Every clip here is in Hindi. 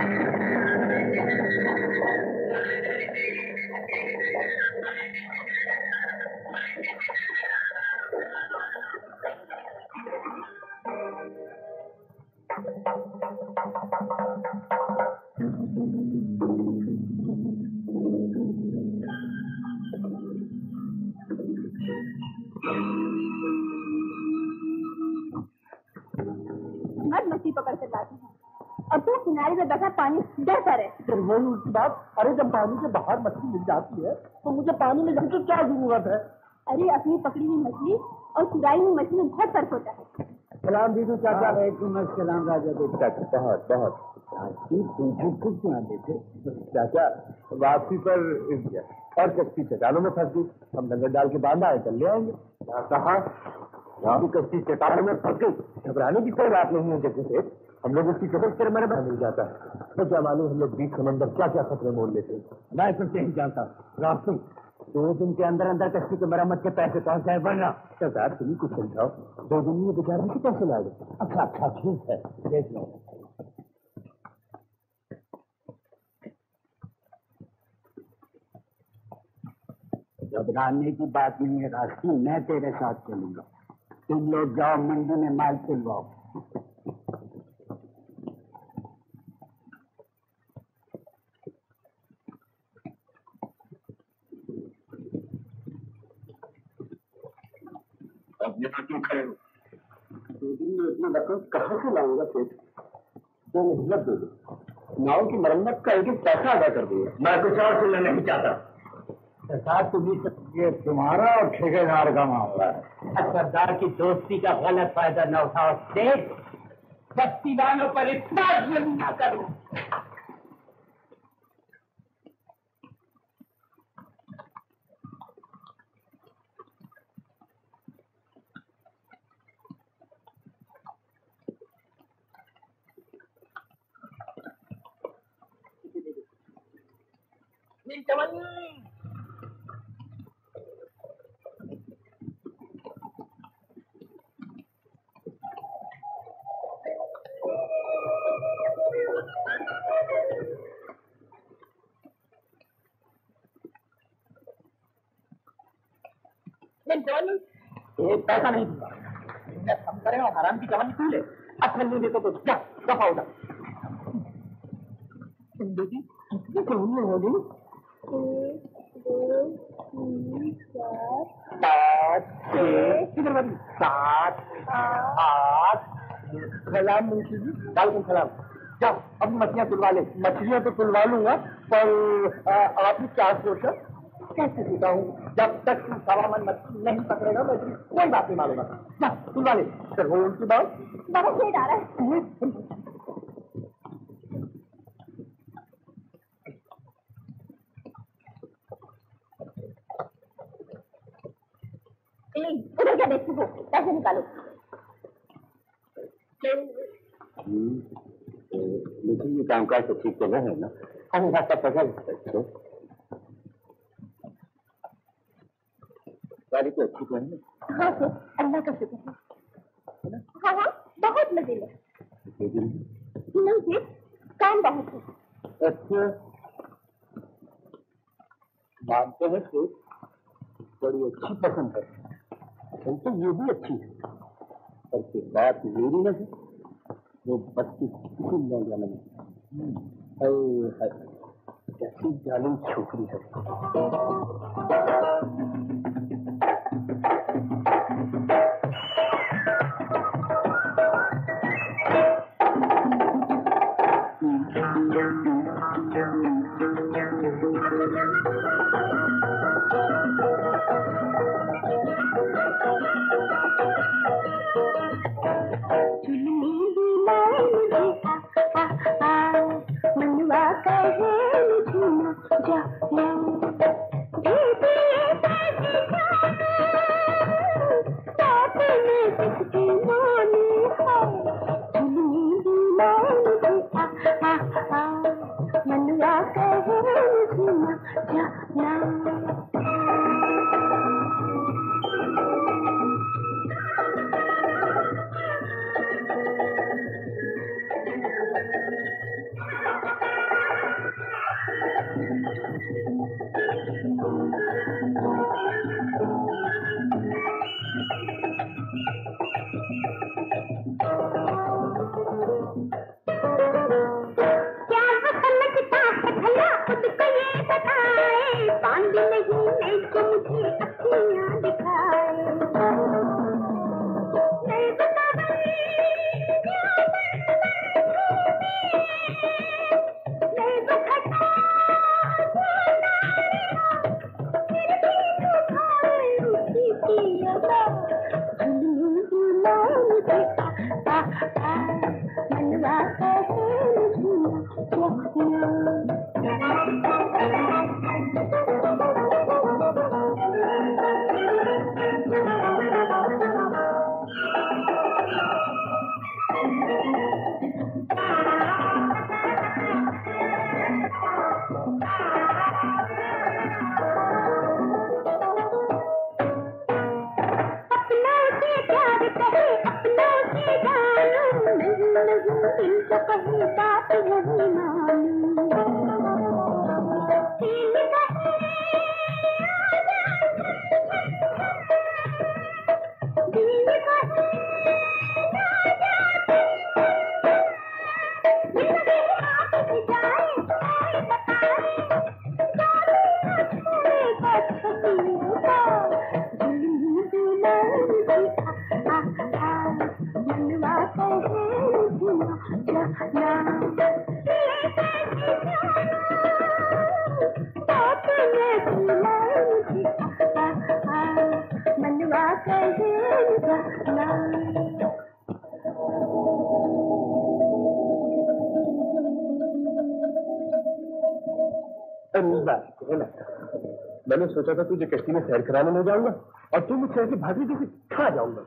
मछली पकड़ कर लाती हूँ और तू किनारे में बैठा पानी डरता रहे। वही उसकी बात। अरे जब पानी के बाहर मछली मिल जाती है तो मुझे पानी में जाने की क्या जरूरत है? अरे अपनी पकड़ी हुई मछली और चुराई हुई मछली में बहुत फर्क होता है। सलाम दीदी चाचा। सलाम राजा बेटा। बहुत बहुत कुछ ना देखे चाचा। वापसी पर और कश्ती चट्टानों में फंस गई। हम नजर डाल के बांधा है, चल ले आएंगे। कहा कश्ती चट्टानों में फंस गई। घबराने की कोई बात नहीं है जैसे से हम लोग उसकी कदम कर मेरे मिल जाता है। तो क्या मालूम हम लोग बीच समंदर क्या क्या खतरे मोड़ लेते हैं। मैं कुछ नहीं जानता। रास्ते 2 दिन के अंदर अंदर कश्ती के मरम्मत के पैसे कौन सा है बनना। सरकार तुम कुछ समझाओ। 2 दिन में बेचारे से कैसे लाए? अच्छा ठीक है देख लो। घबराने की बात नहीं है रास्ते। मैं तेरे साथ चलूंगा। तुम लोग जाओ मंडी में माल तुलवाओ। अब यहाँ क्यों खड़े हो? 2 दिन में इतना रकम कहाँ से लाऊंगा सेठ? तो मोहलत दे दो। नाव की मरम्मत का एक पैसा अदा कर दूंगा। मैं कुछ और सुनना नहीं चाहता। सरकार ये तुम्हारा और ठेकेदार का मामला है। सरदार की दोस्ती का गलत फायदा न उठाओ सेठ। बस्ती वालों पर इतना जुल्म न करो। एक पैसा नहीं दूंगा। हम करें और हराम की जवानी तू ले। अच्छा नहीं देते तो क्या दफा होगा। बेटी कितनी कहानी होगी? 1 2 3 4 5 6 7 8। सलाम मुंशी जी। वालेकुम सलाम। जाओ अब मछलियाँ तुलवा ले। मछलियाँ तो तुलवा लूंगा पर आपने क्या सोचा? कैसे सीखा हूँ? जब तक तू 1.25 मन मछली नहीं पकड़ेगा मैं कोई बात नहीं मालूंगा। जा तुलवा ले। सर वो उनकी बात बाबा खेत आ रहा है। उधर क्या देखते हो? पैसे निकालो। लेकिन ये कामकाज तो ठीक तो नहीं है ना। हम सब पैसा गाड़ी तो अच्छी है ना। हाँ सर अल्लाह का शुक्र है। हाँ बहुत मजे में। नहीं जी काम बहुत है। अच्छा मानते हैं तो बड़ी अच्छी पसंद है। तो ये भी अच्छी है पर फिर बात मेरी न है। वो बच्ची किसी जाने है कैसी जालिम छोकरी है। मैंने सोचा था तुझे कश्ती में सैर कराने ले जाऊंगा और तू मुझसे ऐसी भागी जैसे खा जाऊंगा।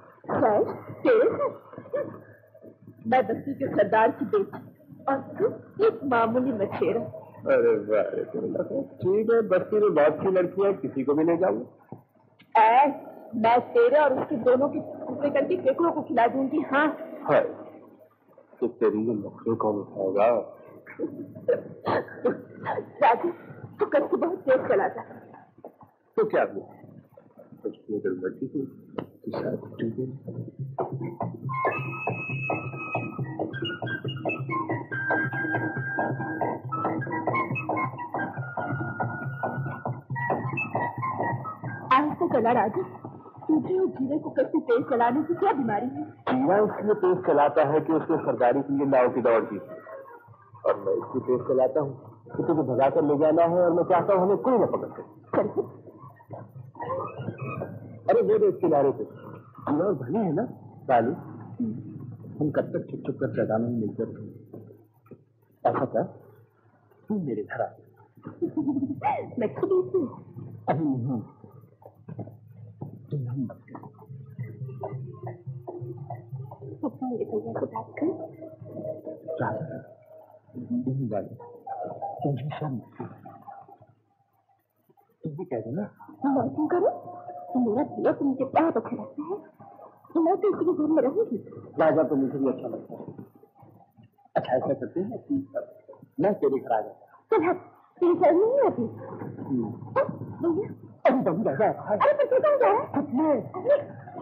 मैं बस्ती के सरदार की बेटी और तू एक मामूली मछेरा। अरे वाह, ठीक है, बस्ती में बहुत सी लड़कियां, किसी को भी ले जाऊंगा। मैं तेरे और उसके दोनों के टुकड़े करके केकड़ों को खिला दूंगी। हाँ है तो तेरी ये नखरे कौन उठाएगा? राजू, तू कश्ती बहुत तेज चलाता। तो क्या कुछ मर्जी थी आज तो चला राजू, तुझे जीरे को कश्ती तेज चलाने की क्या बीमारी है? जीरा इसलिए तेज चलाता है कि उसने सरदारी के लिए नाव की दौड़ की, और मैं इसलिए तेज चलाता हूँ कि तुझे भगा कर ले जाना है और मैं चाहता हूँ हमें कोई न पकड़ सके। अरे वो देख किनारे पे हम और भले है ना साली, हम कब तक छुप छुप कर चटानों में मिलकर रहे। ऐसा क्या तू मेरे घर आ? मैं खुद ही अभी नहीं, तुम नहीं मेरे भैया से बात कर। तुझे सब तुम भी कह दो ना। मैं क्यों करूँ? मेरा भैया तुम मुझे बहुत अच्छा लगता है, तो मैं तो इसी घर में रहूंगी। राजा तो मुझे भी अच्छा लगता है। अच्छा ऐसा करते हैं कि मैं तेरे घर आ जाता हूँ। चल तेरी घर नहीं आती भैया? अभी तो राजा। अरे पर तू कहाँ जा?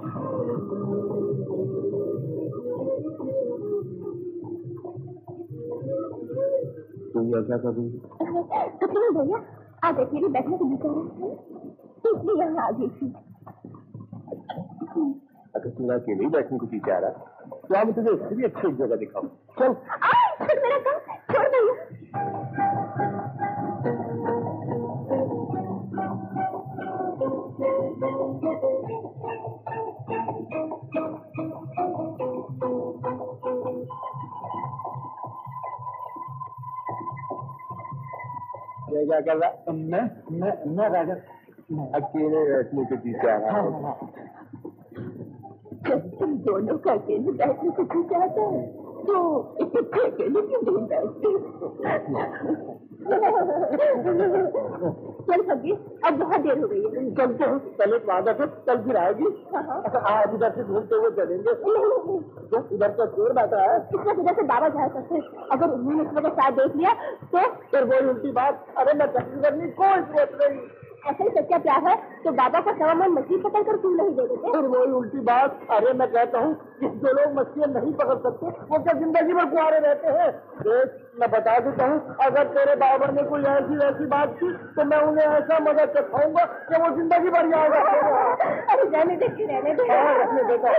तुम यह क्या कर रही हो? कुछ नहीं भैया, आज अकेले बैठने को निकल रही थी इसलिए यहाँ आ गई थी। अगर तुम्हें अकेले ही बैठने को जी जा रहा तो आप तुझे इससे भी अच्छी जगह दिखाऊं। चल छोड़ मेरा काम, छोड़ भैया। ये क्या कर रहा? मैं राजा अकेले बैठने को जी जा रहा हूँ। जब तुम दोनों का अकेले बैठने को जी जाता है तो इकट्ठे अकेले क्यों नहीं बैठते? चल सब्जी, अब बहुत देर हो गई है। चलते हैं, पहले वादा कर, कल फिर आएगी। आज इधर से घूमते हुए चलेंगे। इधर का चोर बैठा है, कितना इधर से बाबा जा सकते हैं। अगर उन्होंने इस वक्त साथ देख लिया तो फिर वही उल्टी बात। अरे मैं तकलीफ करनी कोई सोच नहीं। ऐसा ही सच्चा प्यार है तो बाबा को सवा मन मछली पकड़ कर क्यों नहीं दे देते? फिर वही उल्टी बात। अरे मैं कहता हूँ कि जो लोग मछलियाँ नहीं पकड़ सकते वो क्या जिंदगी भर कुआरे रहते हैं? देख मैं बता देता हूँ, अगर तेरे बाबा ने कोई ऐसी वैसी बात की तो मैं उन्हें ऐसा मजा चखाऊंगा कि वो जिंदगी भर याद रखेगा। अरे रहने दे, रहने दे। रखने देता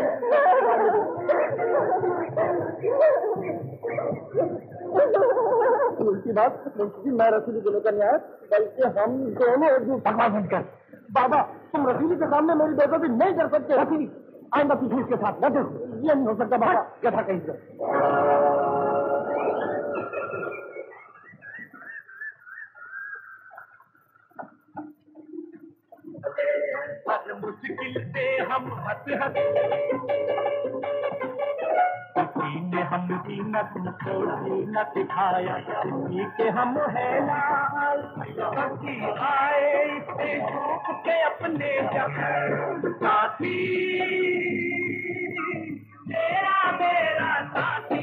उल्टी बात। मैं रसीदी को लेकर नहीं आया, बल्कि हम दोनों एक दूसरे बनकर। बाबा तुम रसीदी के सामने मेरी बेइज्जती नहीं कर सकते। रसीदी आइंदा पीछे इसके साथ न देखो। ये नहीं हो सकता बाबा, गधा कहीं से। हर मुश्किल पे हम हंस किसी ने हम जीनत छोड़ी न दिखाया, किसी के हम है लाल आए इसे डूब के अपने साथी, तेरा मेरा साथी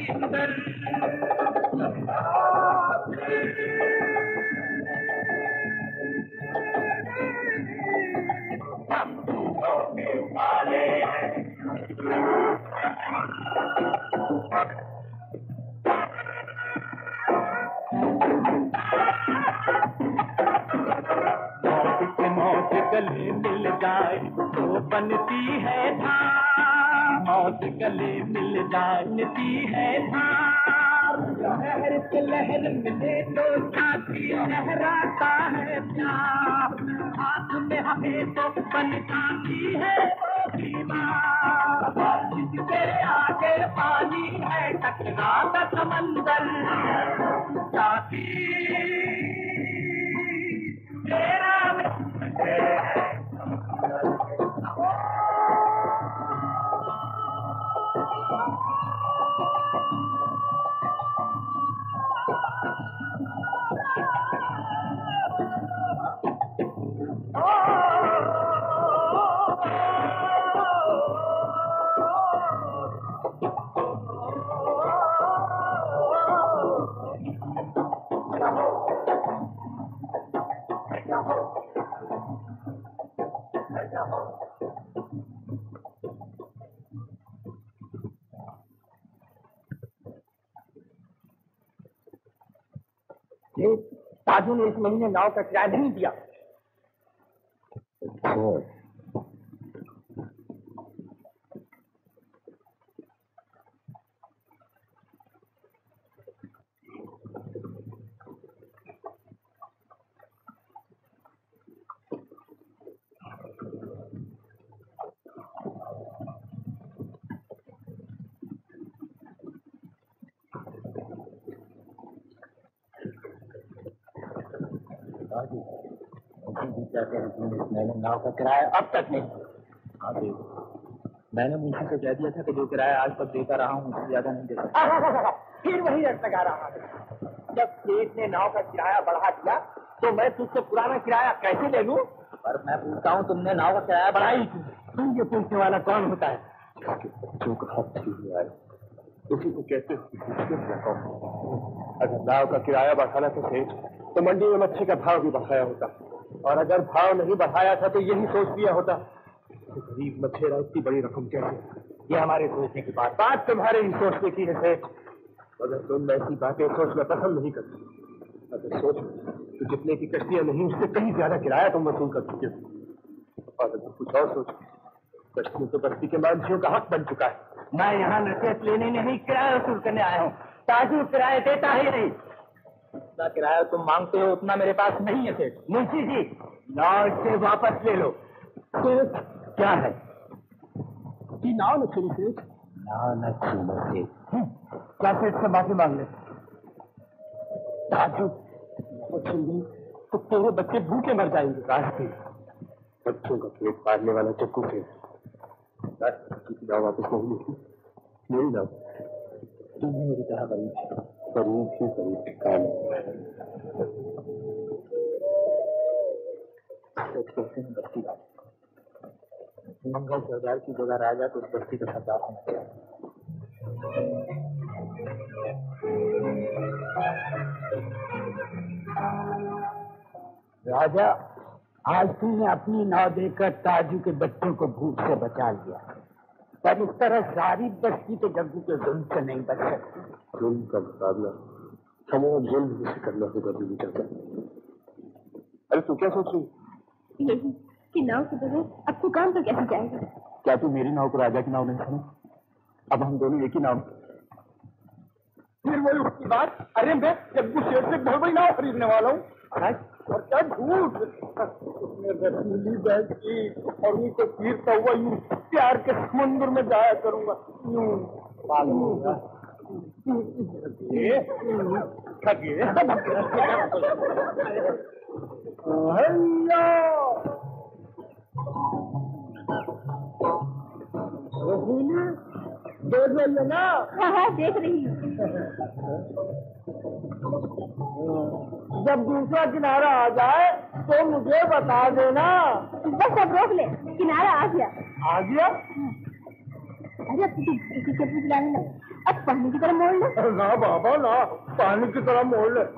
वाले मौत गले मिल जाए तो बनती है धार, मौत गले मिल जानती है धार, लहर से लहर मिले तो साथी लहराता है प्यार, हाथ में हमें तो बन जाती है वो बीमार, जिसके आगे पानी है टकराता समंदर, साथी तेरा साधु ने इस महीने नाव का किराया नहीं दिया। मैंने नाव का किराया अब तक नहीं। हाँ मैंने मुंशी को कह दिया था कि जो किराया आज तक देता रहा हूँ उससे ज्यादा नहीं देता। फिर वही रट लगा रहा है। जब सेठ ने नाव का किराया बढ़ा दिया तो मैं तुझसे पुराना किराया कैसे ले लूं? पर मैं पूछता हूँ तुमने नाव का किराया बढ़ाई क्यों? तुम ये पूछने वाला कौन होता है? जो कहा उसी को कहते अगर नाव का किराया बढ़ाना तो सेठ तो मंडी में मच्छी का भाव भी बढ़ाया होता, और अगर भाव नहीं बढ़ाया था तो यही सोच लिया होता गरीब मच्छेरा इतनी बड़ी रकम कैसे। ये हमारे सोचने की बात तुम्हारे ही सोचने की है सेठ। अगर तुम ऐसी बातें सोचना पसंद नहीं करते, अगर सोच तो जितने की कश्तियां नहीं उससे कहीं ज्यादा किराया तुम वसूल कर चुके हो, और अगर कुछ और सोच कश्तियों तो बस्ती के मांझियों का हक बन चुका है। मैं यहाँ नसीहत लेने नहीं किराया वसूल करने आया हूँ। ताजू किराया देता ही नहीं। जितना किराया तुम मांगते हो उतना मेरे पास नहीं है सेठ। मुंशी जी नाव से वापस ले लो। सेठ क्या है कि नाव न छीनो सेठ? नाव न छीनो सेठ। क्या सेठ से माफी मांग ले? ताजू वो छीन गई तो तेरे बच्चे भूखे मर जाएंगे। रास्ते बच्चों का पेट पालने वाला चक्कू से नाव वापस नहीं मिली। मेरी नाव तुम्हें मेरी तरह करीब ही करीब काम कैसे में बस्ती का मंगल सरदार की जगह राजा तो उस बस्ती का सरदार होना चाहिए। राजा आज तुमने अपनी नाव देकर ताजू के बच्चों को भूख से बचा लिया, पर इस तरह सारी बस्ती तो जग्गू के जुल्म से नहीं बच सकती। जुल्म का मुकाबला हमें जुल्म से करना होगा बीवी चाचा। अरे तू क्या सोच रही? यही कि नाव के बगैर अब तू काम तो कैसे जाएगा? क्या तू मेरी नाव को राजा की नाव नहीं समझ? अब हम दोनों एक ही नाव। फिर वही उसकी बात। अरे मैं जग्गू शेठ से बहुत बड़ी नाव खरीदने वाला हूँ। और क्या झूठ। उसने रसीली बैग की और उनको चीरता हुआ यूं प्यार के समुद्र में जाया करूंगा। यूं मालूम होगा ये खगे रसीली देख रही है ना? हाँ हाँ देख रही हूँ। जब दूसरा किनारा आ जाए तो मुझे बता देना। बस अब रोक ले, किनारा आ गया। आ गया? अरे अब तू इसी के पूछ लाने लगा, अब पानी की तरह मोड़ ले। ना बाबा ना, पानी की तरह मोड़ ले।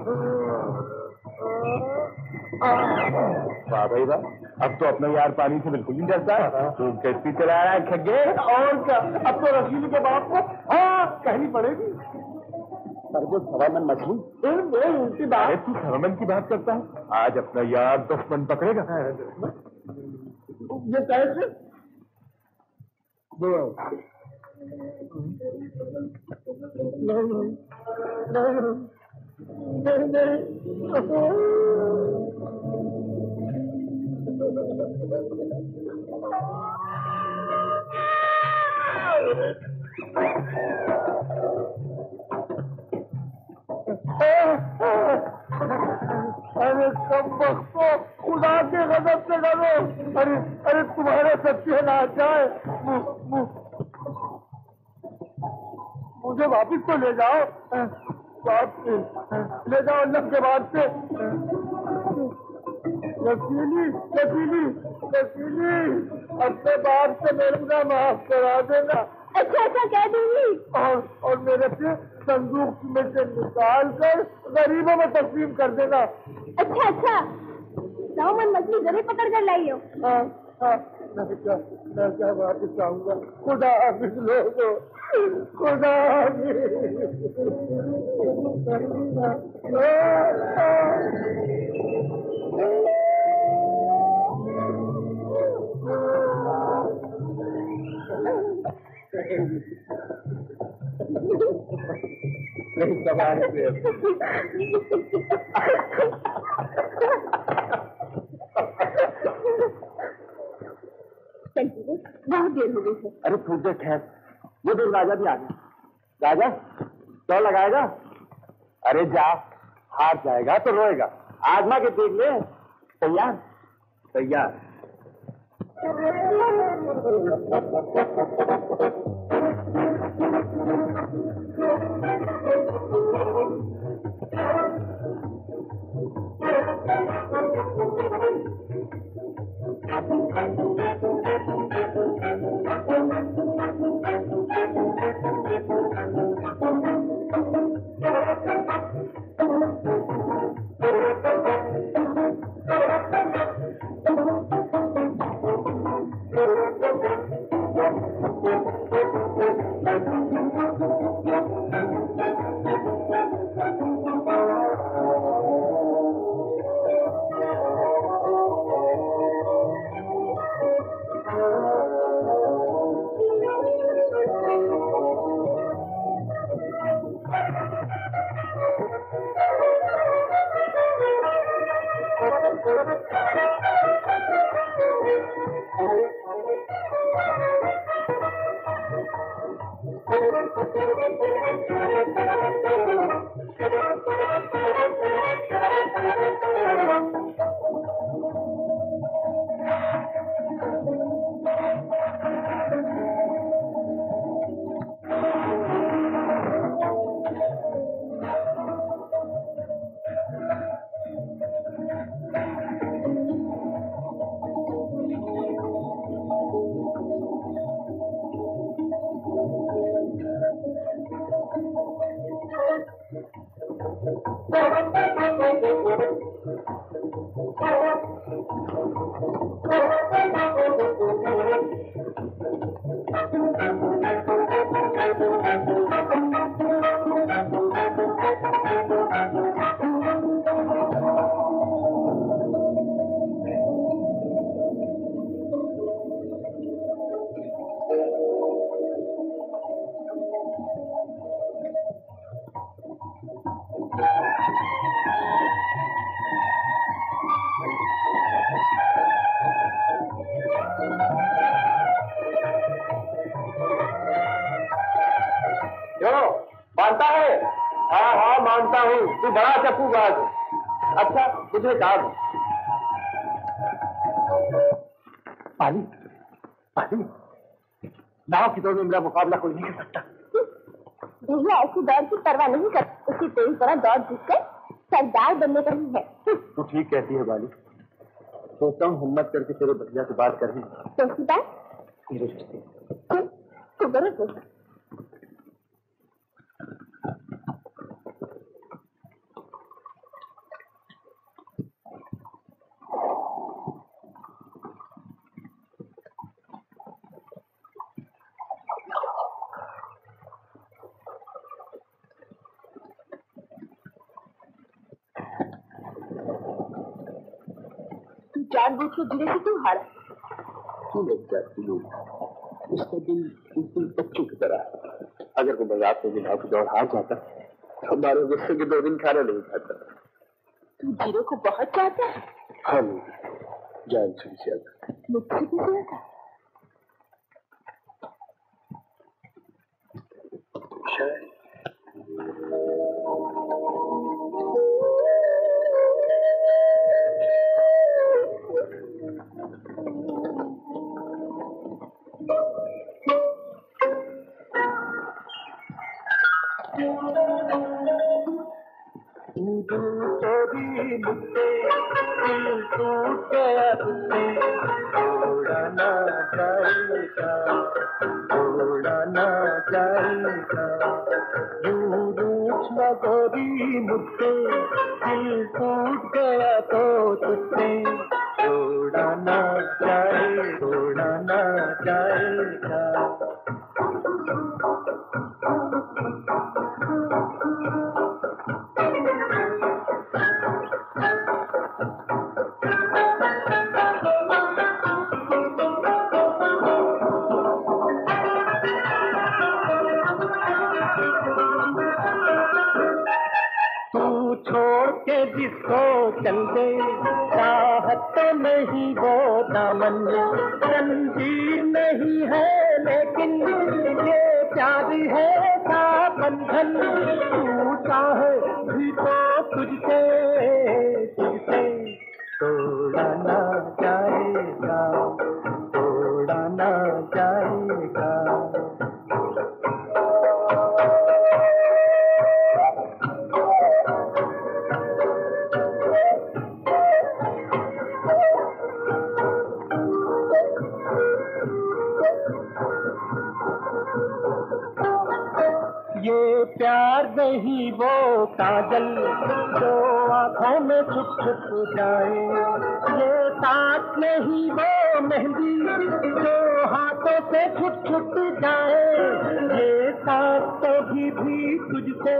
वाह भाई वाह, अब तो अपना यार पानी से बिल्कुल नहीं डरता है। तो कैसी चला रहा है खग्गे? और क्या, अब तो रसीली के बाप को हाँ कहनी पड़ेगी। सरगुज हवामन मछली उल्टी बात। अरे तू हवामन की बात करता है, आज अपना यार 10 मन पकड़ेगा। ये कैसे? अरे कब वक्त खुदा के गजब से डरो। अरे अरे तुम्हारे सच्चे ना जाए, मुझे वापिस तो ले जाओ, ले जाओ अल्लाह के बाद से। रसीली रसीली रसीली, अपने बाप से मेरे ना माफ करा देना। अच्छा अच्छा कह दूंगी। और मेरे से संदूक में से निकाल कर गरीबों में तकसीम कर देना। अच्छा अच्छा, 100 मन मछली जरूर पकड़ कर लाई हो। हाँ हाँ, मैं क्या वापिस आऊंगा। खुदा हाफिज लोगो, खुदा नहीं सवाल बहुत देर हो गई है। अरे थोड़ी देर ठहर, वो देख राजा भी आ गया। राजा तो लगाएगा? अरे जा, हार जाएगा तो रोएगा, आजमा के देख ले। तैयार? तैयार। क्यों मानता है? हाँ हाँ मानता हूँ, तू बड़ा चप्पूबाज है। अच्छा तुझे काम पानी पानी नाव की दौड़ में मेरा मुकाबला कोई नहीं कर सकता। भैया ऐसी दौड़ की परवाह नहीं कर, उसी तेरी तरह दौड़ जीतकर सरदार बनने का ही है। तू ठीक कहती है बाली, सोचता हूँ हिम्मत करके तेरे भैया से बात कर रही तो उसकी बात मेरे रिश्ते तू जरूर पूछ। जानबूझ के गिरे से क्यों हारा? क्यों लग जाती है? उसका दिल बिल्कुल बच्चों की तरह है। अगर वो मजाक में नाव की दौड़ हार जाता तो हमारे गुस्से के 2 दिन खाना नहीं खाता। तू जीरो को बहुत चाहता है? हाँ जान से ज्यादा। मुझसे भी ज्यादा? शायद टूट गया तुझसे उड़ाना जाएगा उड़ाना जाएगा यूं रूठ न गोरी मुझसे दिल टूट गया तो तुझसे उड़ाना जाएगा। छोड़ के जिसको चल दे चाहत तो नहीं वो दामन जंजीर नहीं है लेकिन ये प्यार है का बंधन तू चाहे भी तो तुझसे तोड़ना जाएगा तोड़ना जाएगा। ये प्यार नहीं वो काजल जो आँखों में छुप छुप जाए ये साथ नहीं वो मेहंदी जो हाथों से छुप छुप जाए ये साथ कभी भी तुझसे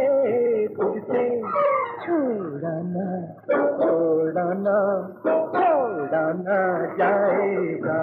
छोड़ना जाएगा।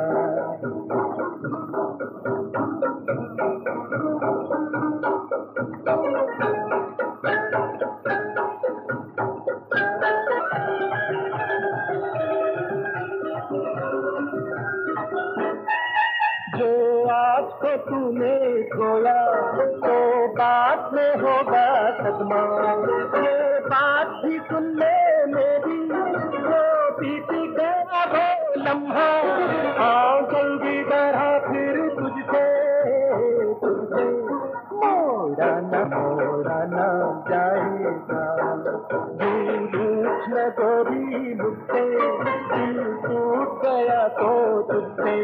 जो आज को तूने खोया तो बात में होगा सदमा ये बात भी सुन ले मेरी जो बीत गया वो लम्हा आओ जल्दी तरह फिर तुझसे मोड़ना जाएगा रूठ न गोरी मुझसे दिल टूट गया तो तुझसे।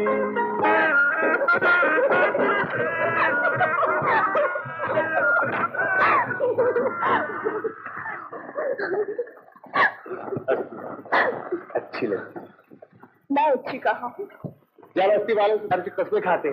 अच्छी लगती मैं अच्छी कहा हूँ? बस्ती वाले कस्बे खाते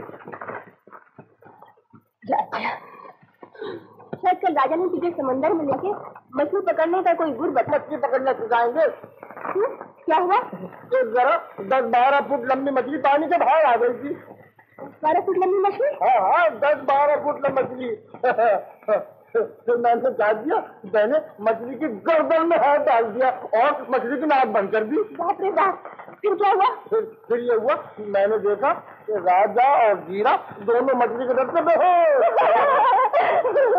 शायद कल राजा ने तुझे समंदर में लेके मछली पकड़ने का कोई गुर मछली पकड़ना सिखाएंगे। क्या हुआ? तो जरा 10-12 फुट लंबी मछली पानी के बाहर आ गई थी। 12 फुट लंबी मछली? हाँ 10-12 फुट लंबी मछली। तो मैंने क्या दिया, मैंने मछली की गर्दन में हाथ डाल दिया और मछली की नाक बंद कर दी। बाप रे बाप, फिर क्या हुआ? फिर ये हुआ, मैंने देखा कि राजा और जीरा दोनों मछली के डर से बेहोश।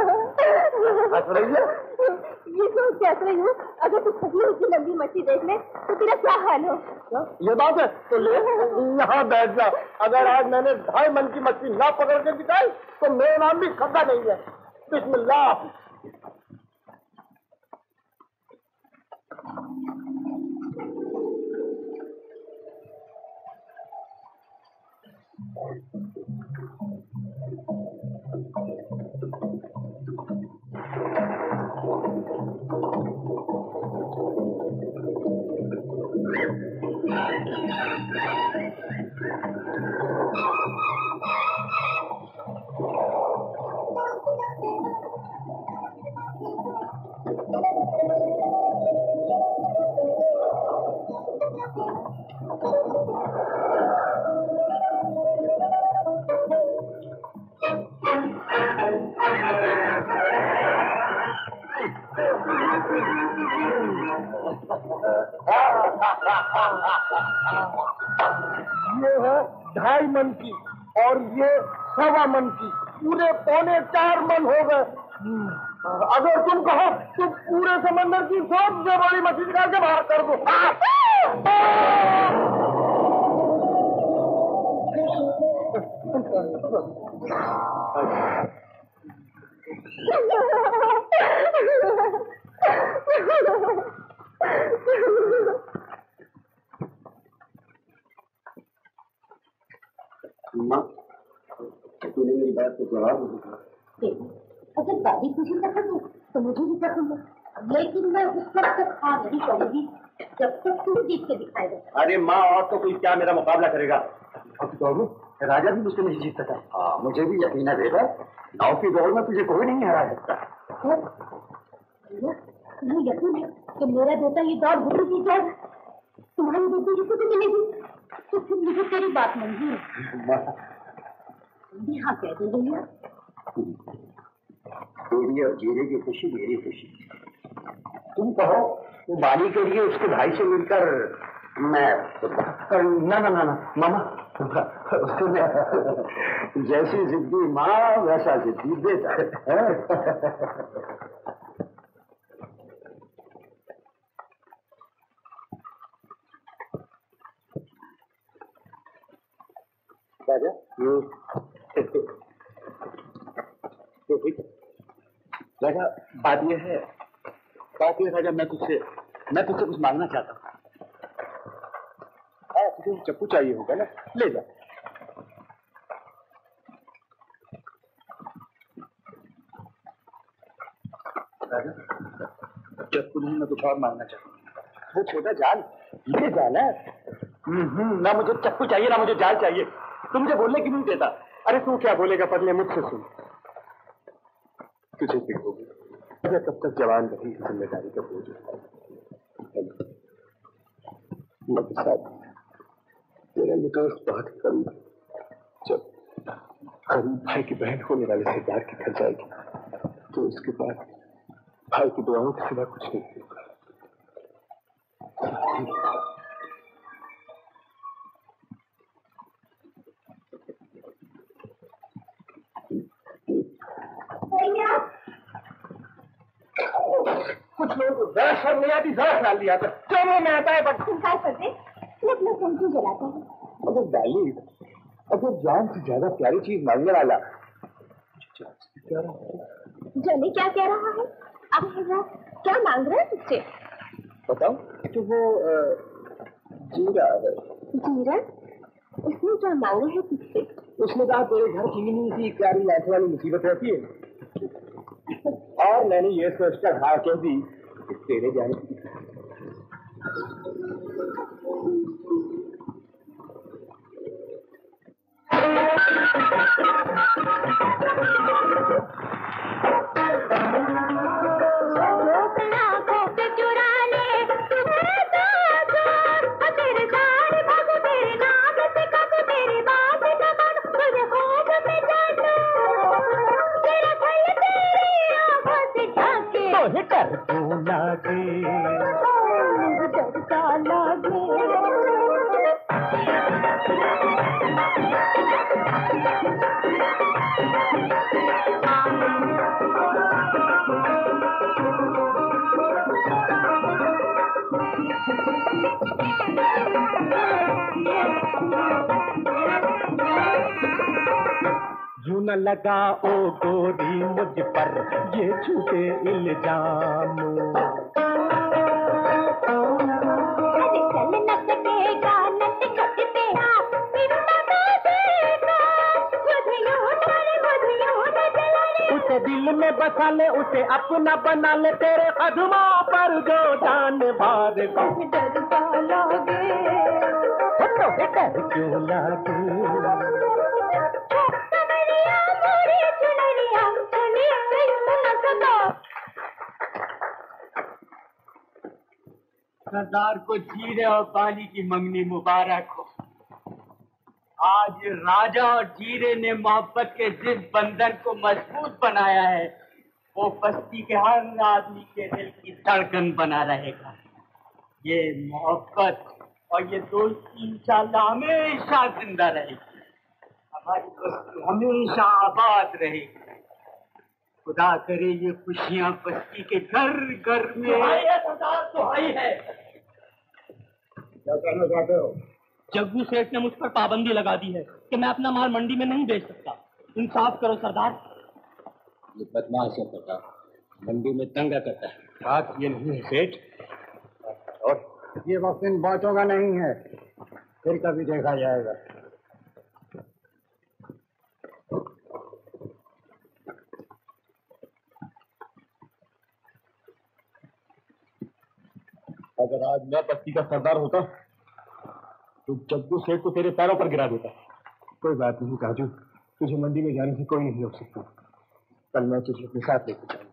रही है? ये सोच के हंस रही हूँ, अगर तू खजूर की लंबी मछली देख ले तो तेरा क्या हाल हो? ये बात है तो ले यहाँ बैठ जा। अगर आज मैंने 2.5 मन की मछली ना पकड़ के दिखाई तो मेरा नाम भी खद्दा नहीं है। बिस्मिल्लाह। ये है 2.5 मन की और ये 1.25 मन की, पूरे 3.25 मन हो गए। अगर तुम कहो तो पूरे समंदर की सबसे बड़ी मछली निकाल के बाहर कर दो। तूने मेरी बात को जवाब नहीं दिया। अगर दादी खुशी रखोगे तो मुझे भी रखूंगा, लेकिन मैं उस वक्त तक खा नहीं करूंगी जब तक तू जीत के दिखाएगा। अरे माँ, और तो कोई क्या मेरा मुकाबला करेगा? राजा भी मुझसे नहीं जीत सकता। हाँ, मुझे भी यकीन है बेटा, नाव की दौड़ में तुझे कोई नहीं हरा सकता। तुम्हें यकीन है कि मेरा बेटा ये दौड़ गुरु की जाएगा? तुम्हारी बेटी किसी को मिलेगी तो फिर मुझे तेरी बात मंजूर है। हाँ कह दे रही है, तेरी और जीरे की खुशी मेरी खुशी। तुम कहो तो बाली के लिए उसके भाई से मिलकर मैं ना ना ना ना मामा, जैसी जिद्दी माँ वैसा जिद्दी बेटा। राजा तो ठीक है राजा, बात ये है राजा, मैं तुझसे कुछ मांगना चाहता हूँ। तुझे चप्पू चाहिए होगा ना, ले जा। राजा, चप्पू नहीं, मैं कुछ और मांगना चाहता हूँ। वो छोटा जाल, ये जाल है। ना मुझे चप्पू चाहिए ना मुझे जाल चाहिए। तू मुझे बोलने क्यों नहीं देता? अरे तू क्या बोलेगा पगले, मुझसे सुन। तुझे देखोगे अगर तब तक जवान रही जिम्मेदारी का बोझ उठाएगा। तेरा ये दोस्त बहुत करीब, जब करीब भाई की बहन होने वाले सरदार के घर जाएगी तो उसके बाद भाई की दुआओं के सिवा कुछ नहीं होगा। कुछ लोग जरा शर्म नहीं आती, जरा ख्याल नहीं आता, चलो में आता है। बट क्या करते अपना शंकु जलाता है। अगर डाली, अगर जान से ज्यादा प्यारी चीज मांगने वाला जाने क्या कह रहा है? अब हजरत क्या मांग रहे हैं तुझसे? बताओ। तो वो जीरा है। जीरा? उसने क्या मांगा है तुझसे? उसने कहा तेरे घर कितनी सी प्यारी लाइफ वाली मुसीबत रहती है, और मैंने ये सोचकर हाँ कह दी कि तेरे जाने की। न लगाओ गोरी मुझ पर ये झूठे इल्जाम। उसे दिल में बसा ले, उसे अपना बना ले, तेरे कदमों पर जो जान भार डर क्यों लागे। सरदार को जीरे और पानी की मंगनी मुबारक हो। आज राजा और जीरे ने मोहब्बत के जिस बंधन को मजबूत बनाया है, वो बस्ती के हर आदमी के दिल की धड़कन बना रहेगा। ये मोहब्बत और ये दोस्ती इंशाअल्लाह हमेशा जिंदा रहेगी। हमारी बस्ती हमेशा आबाद रहेगी। खुदा करे ये खुशियां बस्ती के घर घर में। सरदार तो आई है। क्या कहना चाहते हो? जग्गू सेठ ने मुझ पर पाबंदी लगा दी है कि मैं अपना माल मंडी में नहीं बेच सकता। इंसाफ करो सरदार। ये बदमाश है सरदार, मंडी में दंगा करता है। बात ये नहीं है सेठ, और ये वक्त इन बातों का नहीं है, फिर कभी देखा जाएगा। अगर आज मैं बस्ती का सरदार होता तो जग्गू सेठ को तेरे पैरों पर गिरा देता। कोई बात नहीं काजू, तुझे मंडी में जाने से कोई नहीं रोक सकता। कल मैं तुझे अपने साथ लेकर जाऊंगा।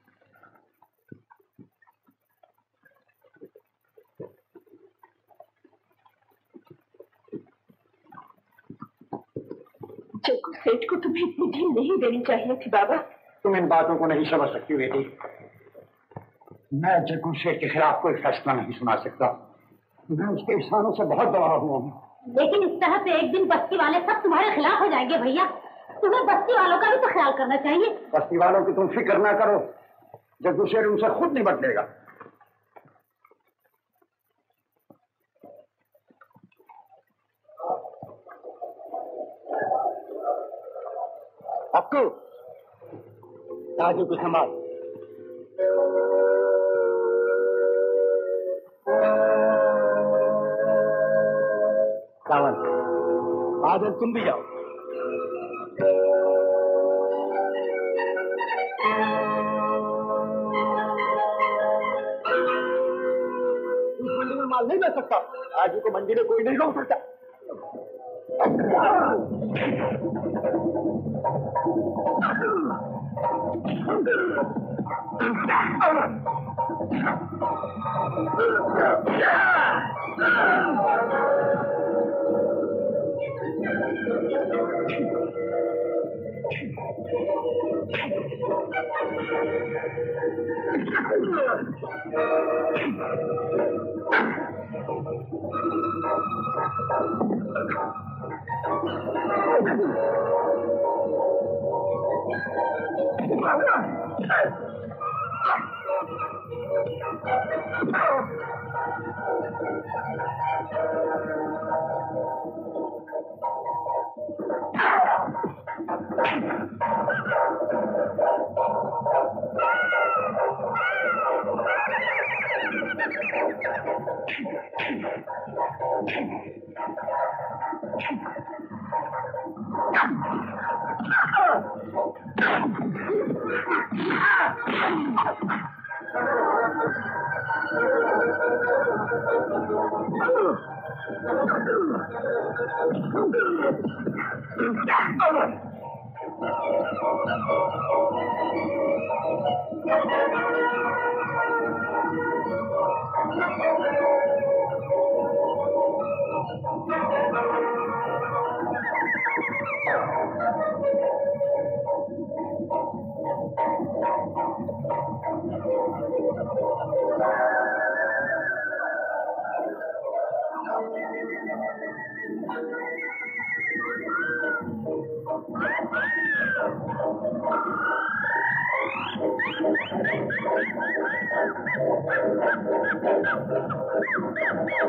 जग्गू सेठ को तुम्हें इतनी ढील नहीं देनी चाहिए थी बाबा। तुम इन बातों को नहीं समझ सकती बेटी। मैं जग्गू सेठ के खिलाफ कोई फैसला नहीं सुना सकता। मैं उसके एहसानों से बहुत दबाव हुआ हूँ। लेकिन इस तरह से एक दिन बस्ती वाले सब तुम्हारे खिलाफ हो जाएंगे भैया। तुम्हें बस्ती वालों का भी तो ख्याल करना चाहिए। बस्ती वालों की तुम फिक्र ना करो, जग्गू सेठ उनसे खुद निपट लेगा। अक्कू, काजू को संभाल। सावन, बादल तुम भी जाओ। इस मंडी में माल नहीं बेच सकता। आज को मंडी में कोई नहीं रोक सकता।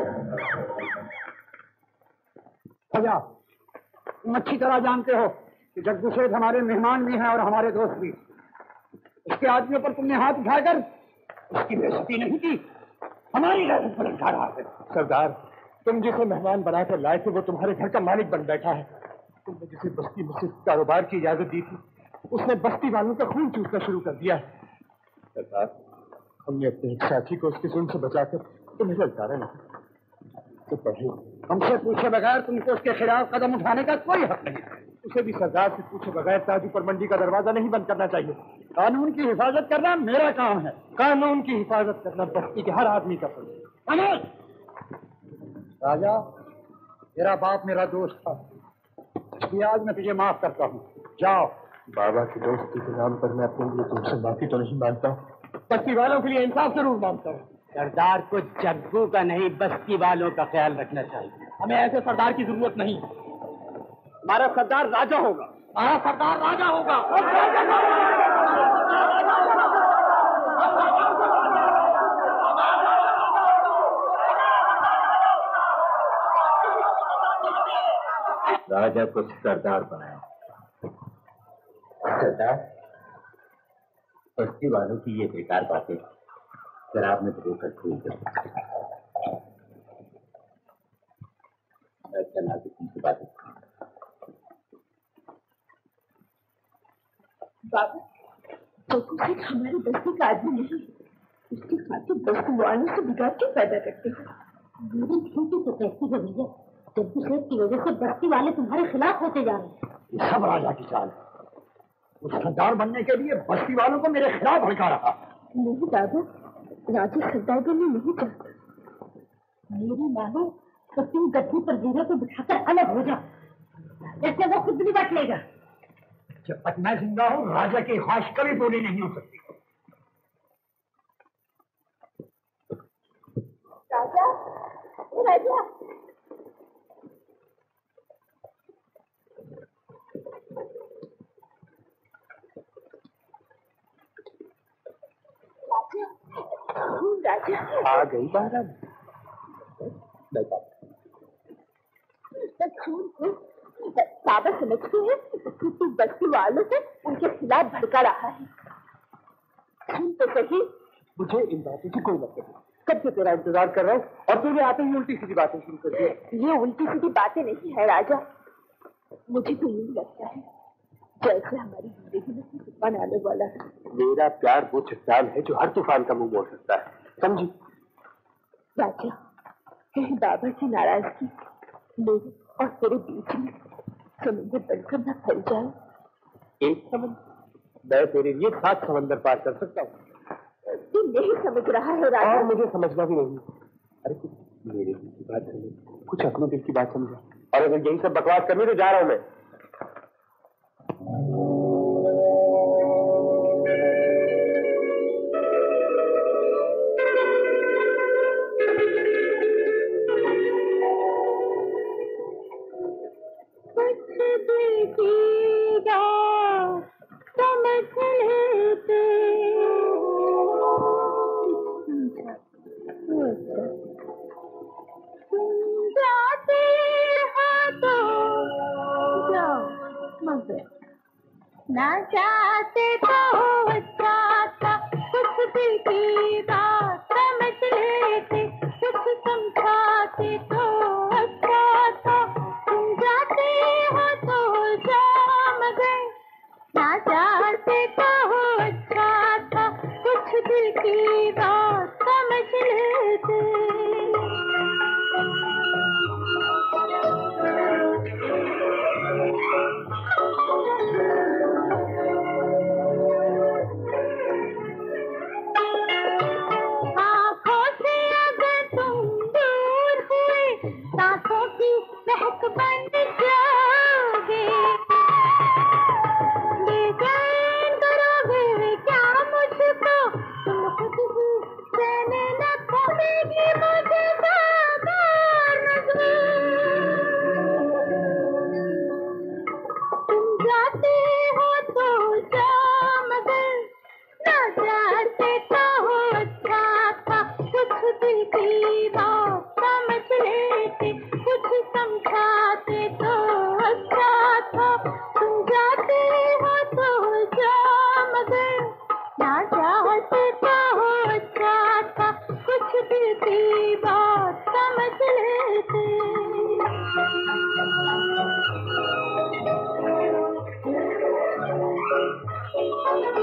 मच्छी तरह जानते हो, कि जग्गू सेठ हमारे मेहमान भी हैं और हमारे दोस्त भी। उसके आदमियों पर तुमने हाथ उठाकर उसकी बेइज्जती नहीं की, हमारी गैरत पर उठा रहा है। सरदार, तुम जिसे मेहमान बनाकर लाए थे वो तुम्हारे घर का मालिक बन बैठा है। तुमने जिसे बस्ती में सिर्फ कारोबार की इजाजत दी थी उसने बस्ती वालों का खून चूसना शुरू कर दिया है। सरदार, हमने अपने एक साथी को उसके जुल्म से बचाकर तुम्हें ललकारा नहीं, तो पढ़े हमसे पूछे बगैर तुमको उसके खिलाफ कदम उठाने का कोई हक नहीं। उसे भी सरदार से पूछे बगैर ताजू पर मंडी का दरवाजा नहीं बंद करना चाहिए। कानून की हिफाजत करना मेरा काम है। कानून की हिफाजत करना बस्ती के हर आदमी का फर्ज है। राजा, मेरा बाप मेरा दोस्त था, इसलिए आज मैं तुझे माफ करता हूँ। जाओ। बाबा की दोस्ती के नाम पर मैं अपने लिए तुमसे माफी तो नहीं मांगता, बस्ती वालों के लिए इंसाफ जरूर मांगता हूँ। सरदार को जग्गू का नहीं बस्ती वालों का ख्याल रखना चाहिए। हमें ऐसे सरदार की जरूरत नहीं। हमारा सरदार राजा होगा। हमारा सरदार राजा होगा। राजा को सरदार बनाया। सरदार, बस्ती वालों की ये बेकार बातें शराब में धोकर भूल गए। चला तुमसे बातें। बाबा, जग्गू सेठ हमारे बस्ती का आदमी नहीं, उसके खातिर बस्ती वालों से बिगाड़ क्यों पैदा करते हैं? मेरी छोटी तो कैसी है भैया, जग्गू सेठ की वजह से बस्ती वाले तुम्हारे खिलाफ होते जा रहे हैं। ये सब राजा की चाल है। उस सरदार बनने के लिए बस्ती वालों को मेरे खिलाफ भड़का रहा। नहीं दादा, राजा सरदार बनना नहीं चाहता। मेरी मानो तो तुम गद्दी पर वीरों को बिठाकर अलग हो जाओ, इससे वो खुद भी बच लेगा। जब तक मैं जिंदा हूँ राजा की ख्वाहिश कभी पूरी नहीं हो सकती। राजा, राजा, राजा, आ गई बारह। खून को बाबा समझते हैं कि तू बस्ती वालों को उनके खिलाफ भड़का रहा है। खून तो सही। मुझे इन बातों से कोई मतलब नहीं। कब से तेरा इंतजार कर रहा हूँ और तूने आते ही उल्टी सीधी बातें शुरू कर दी। ये उल्टी सीधी बातें नहीं है राजा, मुझे तो यूं लगता है जैसे हमारी जिंदगी में तूफान आने वाला है। मेरा प्यार वो चट्टान है जो हर तूफान का मुंह मोड़ सकता है, समझी? राजा, कहीं बाबा की नाराजगी मेरे और तेरे बीच में समुद्र बनकर न फैल जाए। एक समंदर? मैं तेरे लिए 7 समंदर पार कर सकता हूँ। तू नहीं समझ रहा है राजा। और मुझे समझना भी नहीं। अरे कुछ मेरे दिल की बात समझो, कुछ अपने दिल की बात समझो। और अगर यही सब बकवास करनी तो जा रहा हूँ मैं। ना चाहते तो अच्छा था, कुछ दिल की बात समझ लेते, कुछ समझाते तो अच्छा था। तुम जाते हो तो जा मगर, ना चाहते तो अच्छा था, कुछ दिल की बात समझ लेते।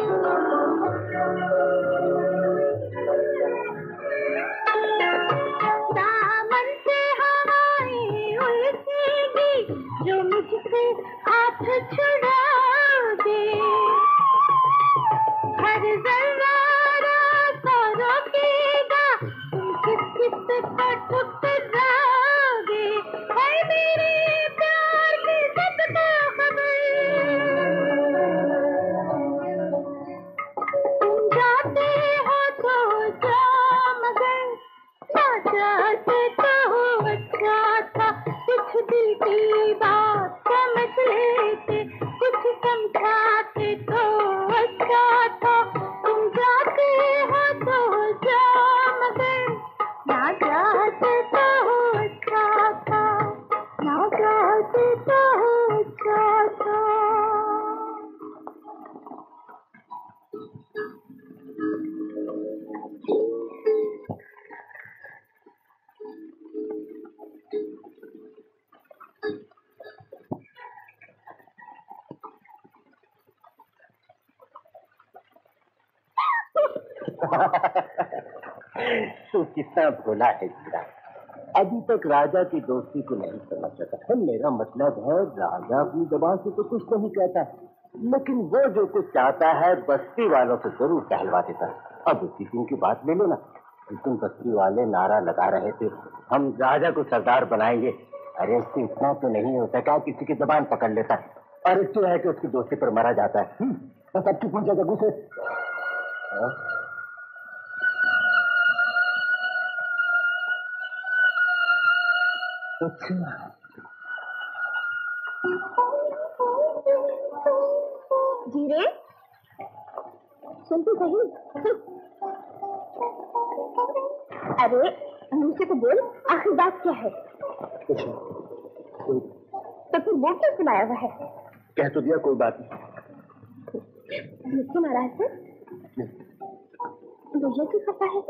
तू कितना भोला है जीरा, अभी तक राजा की दोस्ती को नहीं समझ सका। मेरा मतलब है राजा अपनी जबान से तो कुछ नहीं कहता, लेकिन वो जो कुछ चाहता है बस्ती वालों से जरूर कहलवा देता है। अब उसी दिन की बात ले लो ना, तुम बस्ती वाले नारा लगा रहे थे हम राजा को सरदार बनाएंगे। अरे उससे इतना तो नहीं होता, क्या किसी की जबान पकड़ लेता है और इससे है कि उसकी दोस्ती पर मारा जाता है। बस अब चुप हो जाएगा गुस्से। जीरे, सुन तो सही। अरे मुझसे तो बोल, आखिर बात क्या है? कुछ नहीं। तो फिर वो क्यों सुनाया हुआ है? कह तो दिया, कोई बात नहीं। मुझसे नाराज है? भैया क्यों खफा है?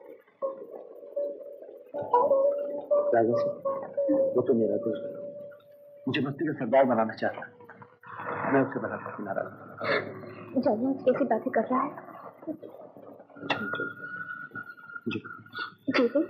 राजा से वो तो मेरा दोस्त है, मुझे बस्ती का सरदार बनाना चाहता है, मैं उससे बना काफी नाराज। जानिए आज कैसी बातें कर रहा है। जी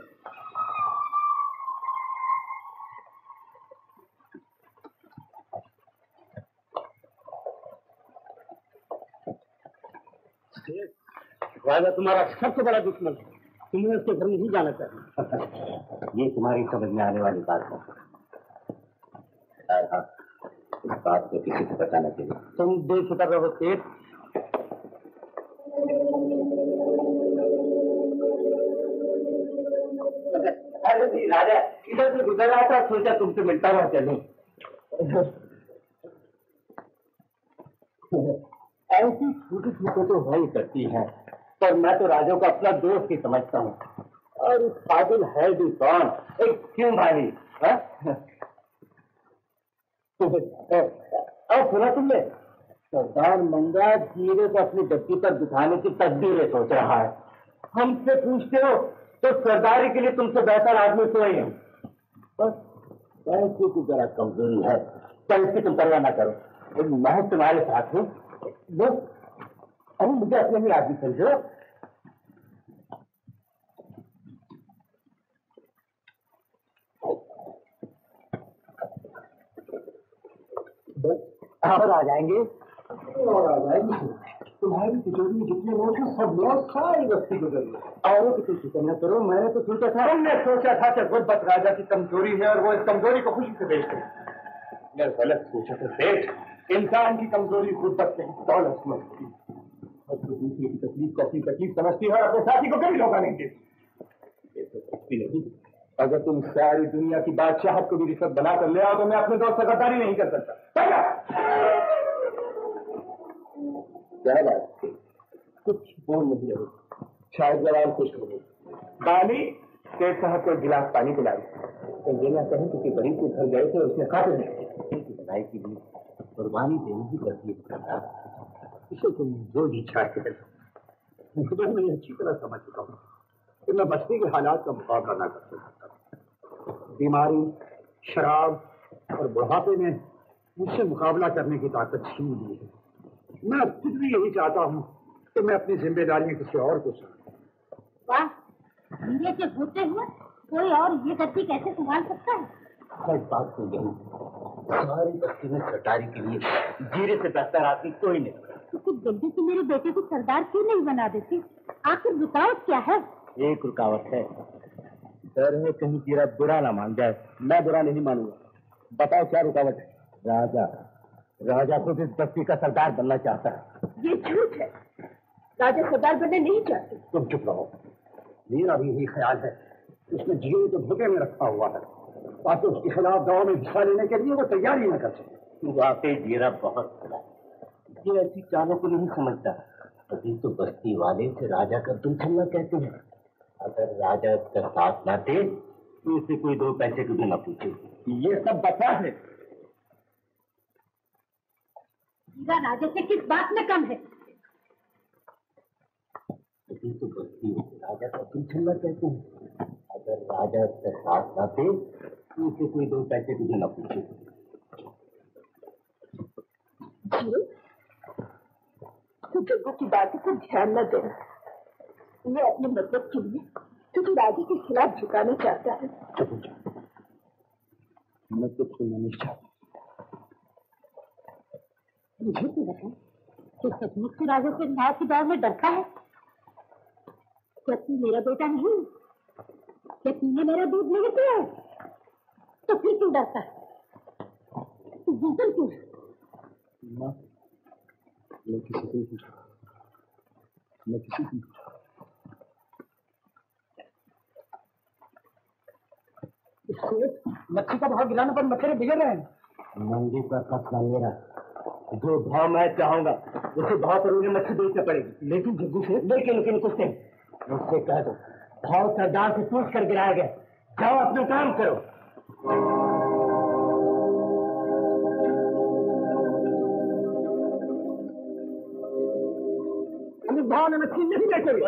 राजा तुम्हारा सबसे बड़ा दुश्मन है, तुम्हें उसके घर में नहीं जाना चाहिए। ये तुम्हारी समझ में आने वाली बात है। हाँ, इस बात को किसी को बताना चाहिए। तुम बेफिक्र रहो सेठ। अरे जी राजा इधर से गुजर रहा था, सोचा तुमसे मिलता हुआ चलूं। ऐसी छोटी छोटी तो हो ही करती है, पर मैं तो राजा को अपना दोस्त ही समझता हूँ। और इस पागल है भी कौन? एक क्यों भाई? अब सुना तुमने, सरदार मंगा जीरे को अपनी गद्दी पर बिठाने की तदबीरें सोच रहा है। हमसे पूछते हो तो सरदारी के लिए तुमसे बेहतर आदमी कोई है। बस पैसे की जरा कमजोरी है, तो इसकी तुम परवाह ना करो। मैं तुम्हारे साथ हूँ। वो अरे मुझे अपने ही आदमी समझो। और आ जाएंगे और आ जाएंगे। तुम्हारी तिजोरी में जितने लोग हैं सब लोग सारी बस्ती गुजर गए। और तुम फिक्र न करो, मैंने तो सोचा था, हमने सोचा था कि गुर्बत राजा की कमजोरी है और वो इस कमजोरी को खुशी से बेचते हैं। मैं गलत सोचा था सेठ, इंसान की कमजोरी गुर्बत नहीं दौलत समझती है। और जो दूसरे की तकलीफ को अपनी तकलीफ समझती है और अपने साथी को कभी धोखा नहीं देती। ये तो सकती नहीं। अगर तुम सारी दुनिया की बादशाहत को भी रिश्वत बना कर ले आओ तो मैं अपने दोस्त से गद्दारी नहीं कर सकता। क्या बात, कुछ बोल नहीं रहे, शायद जवान खुश हो गई। बाली सेठ साहब को गिलास पानी पिलाई। तो ये ना कहें किसी गरीब के घर गए थे उसने खाते नहीं लड़ाई की भी कुर्बानी देनी ही पड़ती है। इसे तुम जो भी चाहते हो, खुद मैं अच्छी तरह समझ चुका हूँ कि मैं बस्ती के हालात का मुकाबला ना कर सकता। बीमारी, शराब और बुढ़ापे में मुझसे मुकाबला करने की ताकत छीन ली है। मैं खुद भी यही चाहता हूँ तो मैं अपनी जिम्मेदारी किसी और को सौंप। वाह, हीरे के होते हुए कोई और ये गद्दी कैसे संभाल सकता है? सच बात तो यही, सारी बस्ती में सरदारी के लिए जीरे से बेहतर आदमी कोई नहीं। तो कुछ जल्दी से मेरे बेटे को सरदार क्यों नहीं बना देती? आखिर रुकावट क्या है? एक रुकावट है, डर है कहीं जीरा बुरा ना मान जाए। मैं बुरा नहीं मानूंगा। बताओ क्या रुकावट है? राजा, राजा खुद इस बस्ती का सरदार बनना चाहता है। ये झूठ है, राजा सरदार बनने नहीं चाहते। तुम चुप रहो, मेरा भी यही ख्याल है। उसने जीरे को धोखे में रखा हुआ है, ताकि उसके खिलाफ दाव में हिस्सा लेने के लिए वो तैयारी न कर सके। वाकई जीरा बहुत खड़ा है, ये ऐसी चालों को नहीं समझता। अभी तो बस्ती वाले से राजा का दिल छलना कहते हैं। अगर राजा इसका साथ ना दे तो इसे कोई 2 पैसे की भी न पूछे। ये सब बता है। जीरा राजा से किस बात में कम है? अभी तो बस्ती वाले राजा का दिल छलना कहते हैं। अगर राजा इसका साथ ना दे तो इसे कोई 2 पैसे की भी न पूछे। तो जग्गू की बातों को ध्यान न देना। ये अपने मतलब के लिए तुझे राजा के खिलाफ झुकाना चाहता है। मैं तो सुनना नहीं चाहता। मुझे तो बता, तो सचमुच से राजा से न्याय की दौड़ में डरता है? क्या तू मेरा बेटा नहीं? क्या तूने मेरा दूध नहीं पिया? तो फिर क्यों डरता है? तू बुजदिल क्यों? मैं किसी को नहीं पूछा। मैं किसी को मच्छी का भाव गिराने पर मच्छर बिगड़ रहे हैं। मंडी का फैसला मेरा, जो भाव मैं चाहूंगा उसे भाव पर उन्हें मच्छी बेचना पड़ेगी। लेकिन जग्गू से लेकिन कुछ नहीं, मुझसे कह दो भाव सरदार से पूछ कर गिराया गया। जाओ अपना काम करो। हम भाव में मच्छी नहीं बेचेंगे।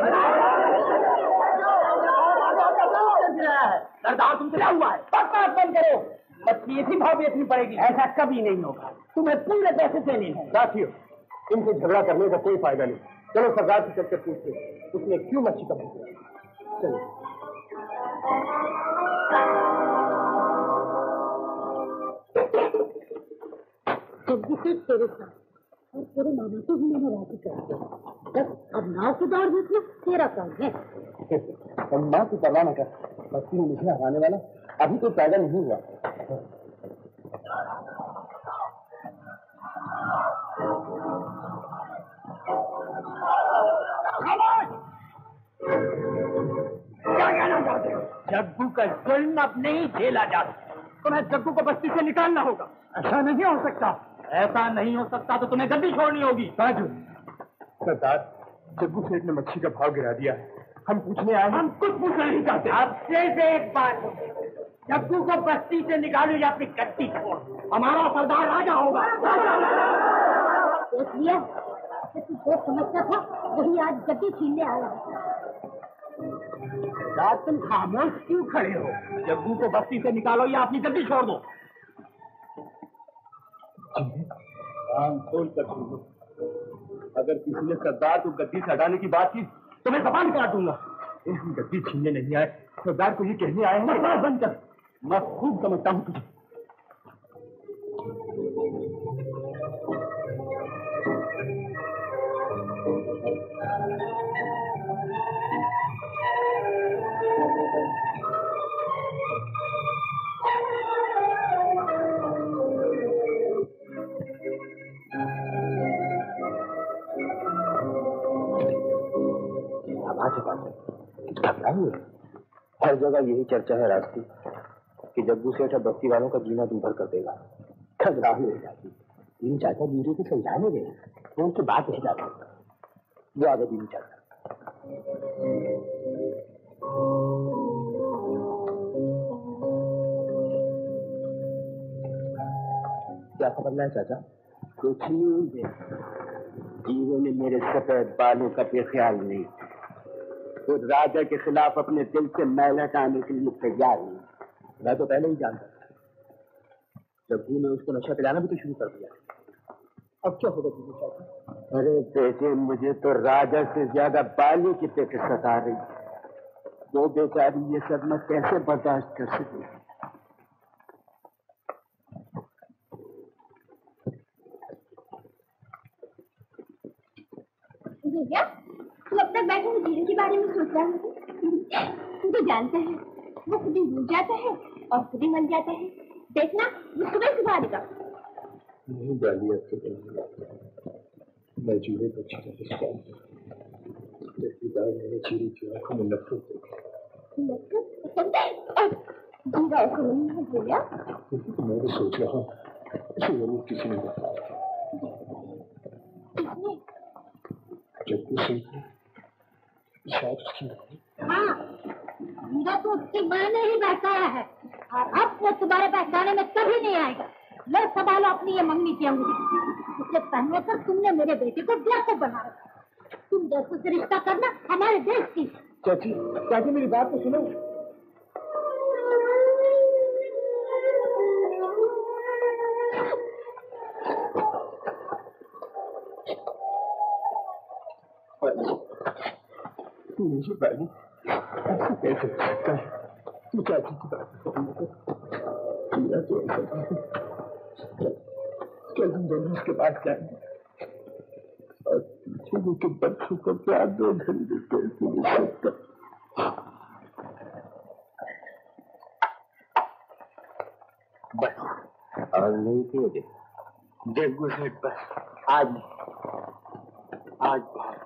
सरदार तुमसे क्या हुआ है? बकवास बंद करो। मच्छी इसी भाव बेचनी पड़ेगी। ऐसा कभी नहीं होगा, तुम्हें पूरे पैसे देने हैं। साथियों, इनसे झगड़ा करने का कोई फायदा नहीं। चलो सरदार से चलकर पूछते उसने क्यों मच्छी का भाव किया। चलो। जग्गू से तेरे साथ और तेरे मामा को भी मैंने राजी कर दिया। बस अब नाव की दौड़ जितना तेरा काम है। माँ की परवाह न कर, बस्ती में मुझे हराने वाला अभी तो पैदा नहीं हुआ। क्या कहना चाहते हो? जग्गू का जुल्म अब नहीं झेला जा सकता। तुम्हें जग्गू को बस्ती से निकालना होगा। ऐसा नहीं हो सकता। ऐसा नहीं हो सकता तो तुम्हें गद्दी छोड़नी होगी। राजू, सरदार, जग्गू सेठ ने मच्छी का भाव गिरा दिया। हम पूछने आए। हम कुछ पूछना नहीं चाहते। अब सिर्फ एक बात, जग्गू को बस्ती से निकालो या अपनी गद्दी छोड़। हमारा सरदार राजा होगा। देख लिया, तू जो समझता था वही आज गद्दी छीनने आया है। रात तुम खामोश क्यों खड़े हो? जग्गू को बस्ती से निकालो या अपनी गद्दी छोड़ दो। काम खोल कर सुनो। अगर किसी ने सरदार को गद्दी से हटाने की बात की तो मैं जबान काट दूंगा। हम गद्दी छीनने नहीं आए, सरदार को ये कहने आए हैं। बकवास बंद कर, मैं खूब समझता हूँ तुझे। हर जगह यही चर्चा है रास्ती कि जग्गू सेठ अब बस्ती वालों का जीना दूभर कर देगा। घबराह हो जाती। दीन चाचा जीरे को समझाने गए, वो उनकी बात नहीं जाती। वो आगे दीन चाचा। क्या खबर है चाचा? कुछ नहीं, जीरो ने मेरे सफेद बालों का बेख्याल नहीं, तो राजा के खिलाफ अपने दिल से मैल हटाने के लिए तैयार नहीं। मैं तो पहले ही जानता था। जग्गू ने उसको नशा पिलाना भी तो शुरू कर दिया। अब क्या होगा जीरो चाचा? अरे बेटे, मुझे तो राजा से ज्यादा बाली की फिक्र सता रही। वो बेचारी ये सब मैं कैसे बर्दाश्त कर सकूं? भैया, तू अब तक बैठे हुए जीरे के बारे में सोच रहा है? तू तो जानता है वो खुद ही भूल जाता है और खुद ही मन जाता है। देखना, वो सुबह सुबह आएगा। नहीं डालिया तो मैं जीरे को चीरा बचता हूँ। मैंने चीरी की आंखों में नफरत देखी। जीरा ऐसा नहीं है भैया। मैं भी सोच रहा हूँ इसे जरूर किसी ने बताया। जब भी सुनते शायद उसकी हाँ, जीरा तो उसकी माँ ने ही बहकाया है और अब वो तुम्हारे बहकाने में कभी नहीं आएगा। लो संभालो अपनी ये मंगनी की अंगूठी। उससे पहले तो तुमने मेरे बेटे को बेवकूफ बना रखा। तुम दोस्तों से रिश्ता करना हमारे देश की। चाची, चाची मेरी बात तो सुनो। मुझे बाली ऐसे कैसे सकता है? तू चाची की बात मेरा तो ऐसा है। चल हम दोनों उसके पास जाएंगे और पूछेंगे कि बच्चों को क्या 2 घंटे कैसे मिल सकता। बस और नहीं थे जग्गू सेठ, बस आज बहुत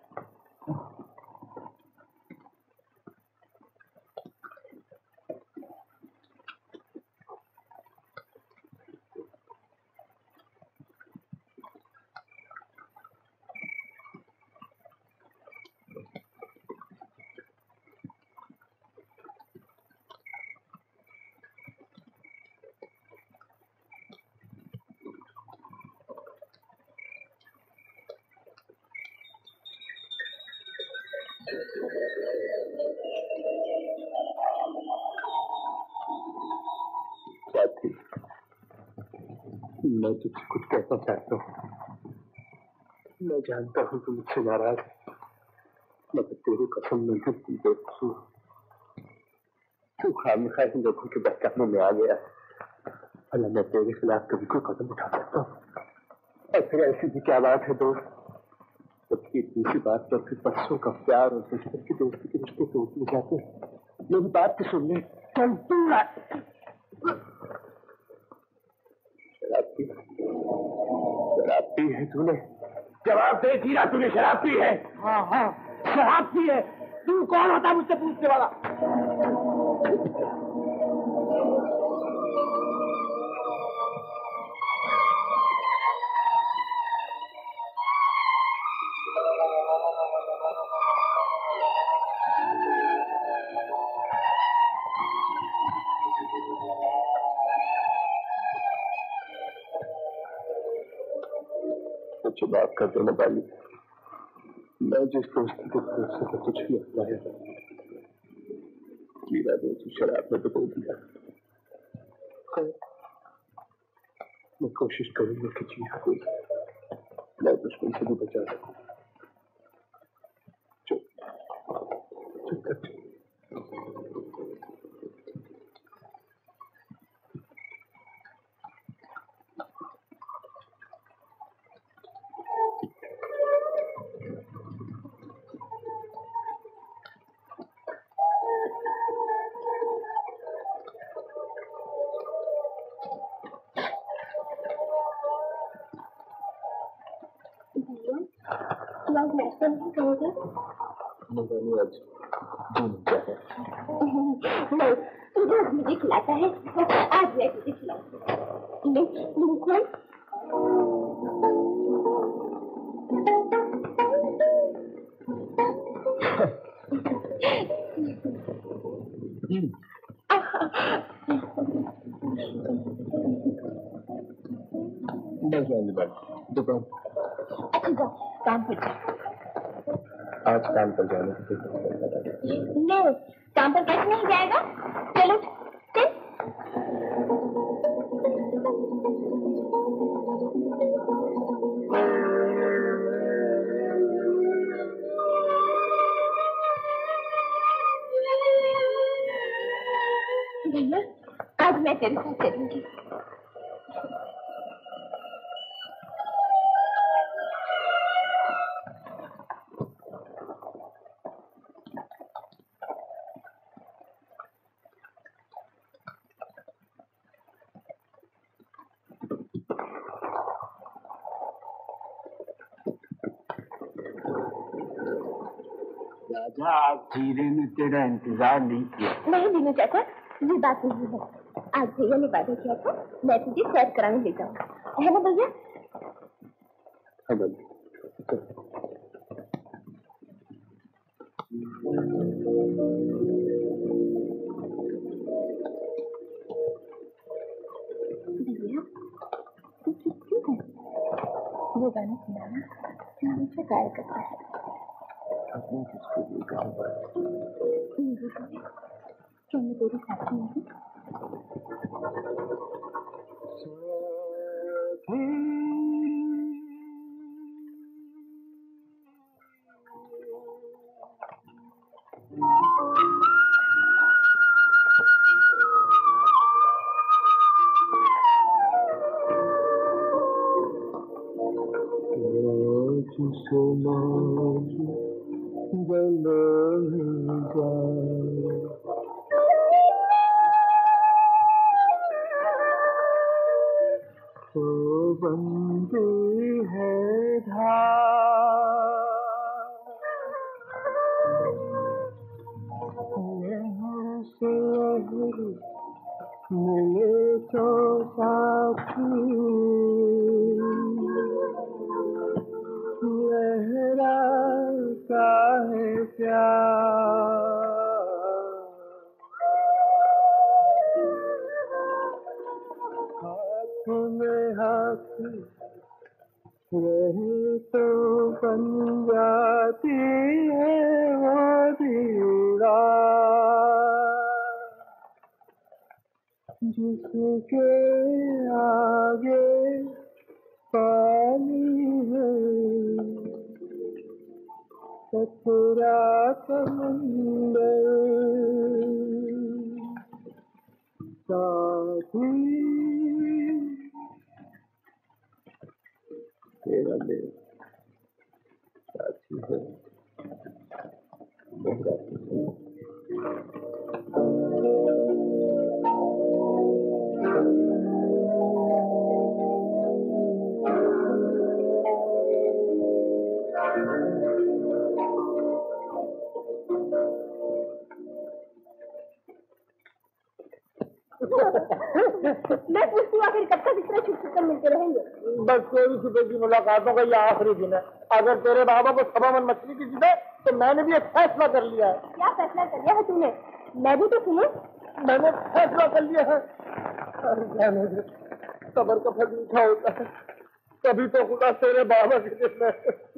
मैं तुझसे कुछ कहना चाहता हूँ। मैं जानता हूँ तुम मुझसे नाराज है, मगर तेरी कसम नहीं थी बेकसूर। तू खामखा इन लोगों के बहकाने में आ गया। भला मैं तेरे खिलाफ कभी कोई कदम उठा सकता हूँ? और फिर ऐसी भी क्या बात है दोस्त? सबकी दूसरी बात पर फिर परसों का प्यार और दुश्मन की दोस्ती के रिश्ते टूटने जाते हैं। मेरी बात तो सुन ले। चल तू शराब पी है तूने? जवाब दे जीरा, तूने शराब पी है? हाँ हाँ, शराब पी है। तू कौन होता मुझसे पूछने वाला? मुझे माफ कर देना बाली। मैं जिस दोस्ती को भरोसे पर तुझे अपनाया मीरा ने उसे शराब में डुबो दिया। मैं कोशिश करूंगा कि जीरा को मैं दुश्मन से भी बचा सकूं। चुप कर। नाश्ता नहीं करोगे? नहीं, आज दिन क्या है? नहीं, रोज मुझे खिलाता है, आज मैं तुझे खिलाऊंगी। नहीं, दुकान अच्छा काम पर जा। आज काम पर जाने की नहीं, काम पर कैसे नहीं जाएगा? चलो चल। भैया आज मैं तेरे साथ चलूंगी। राजा, आज जीरे ने तेरा इंतजार नहीं किया। नहीं दीनू चाचा, ये बात नहीं है। आज भैया ने वादा किया था मैं तुझे सैर कराने ले जाऊंगा, है ना भैया? भैया वो गाना सुनाना क्या मुझे गाया करता है। क्या मैं तेरे साथ नहीं? बंदी है यहाँ से मिले तो साथी लहरा का है प्यार में हाथ रहे तो बन जाती है वो दीवार जिसके आगे पानी है कचरा समंदर साथी तेरा मेरा साथी है मेरा मैं पूछती हूँ आखिर कब तक इतना छुप छुप कर मिलते रहेंगे? बस चोरी छुपे की मुलाकातों का ये आखिरी दिन है। अगर तेरे बाबा को सवा मन मछली की जिदे तो मैंने भी एक फैसला कर लिया है। क्या फैसला कर लिया है तूने? मैं भी तो सुनूं। मैंने फैसला कर लिया है। सबर का फल मीठा होता है, कभी तो खुदा तेरे बाबा के दिन में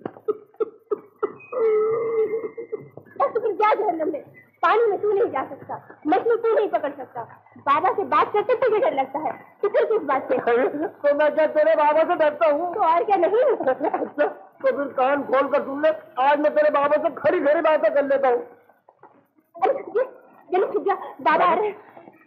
तो फिर क्या जहन्नम में? पानी में तू नहीं जा सकता, मछली तू नहीं पकड़ सकता, बाबा से बात करते तुझे डर लगता है, तो फिर किस बात से? तो मैं क्या तेरे बाबा से डरता हूँ? तो और क्या नहीं? अच्छा तो फिर कान खोल कर सुन ले, आज मैं तेरे बाबा से खड़ी खड़ी बातें कर लेता हूँ। अरे जल्दी छुप जा, बाबा आ रहे हैं।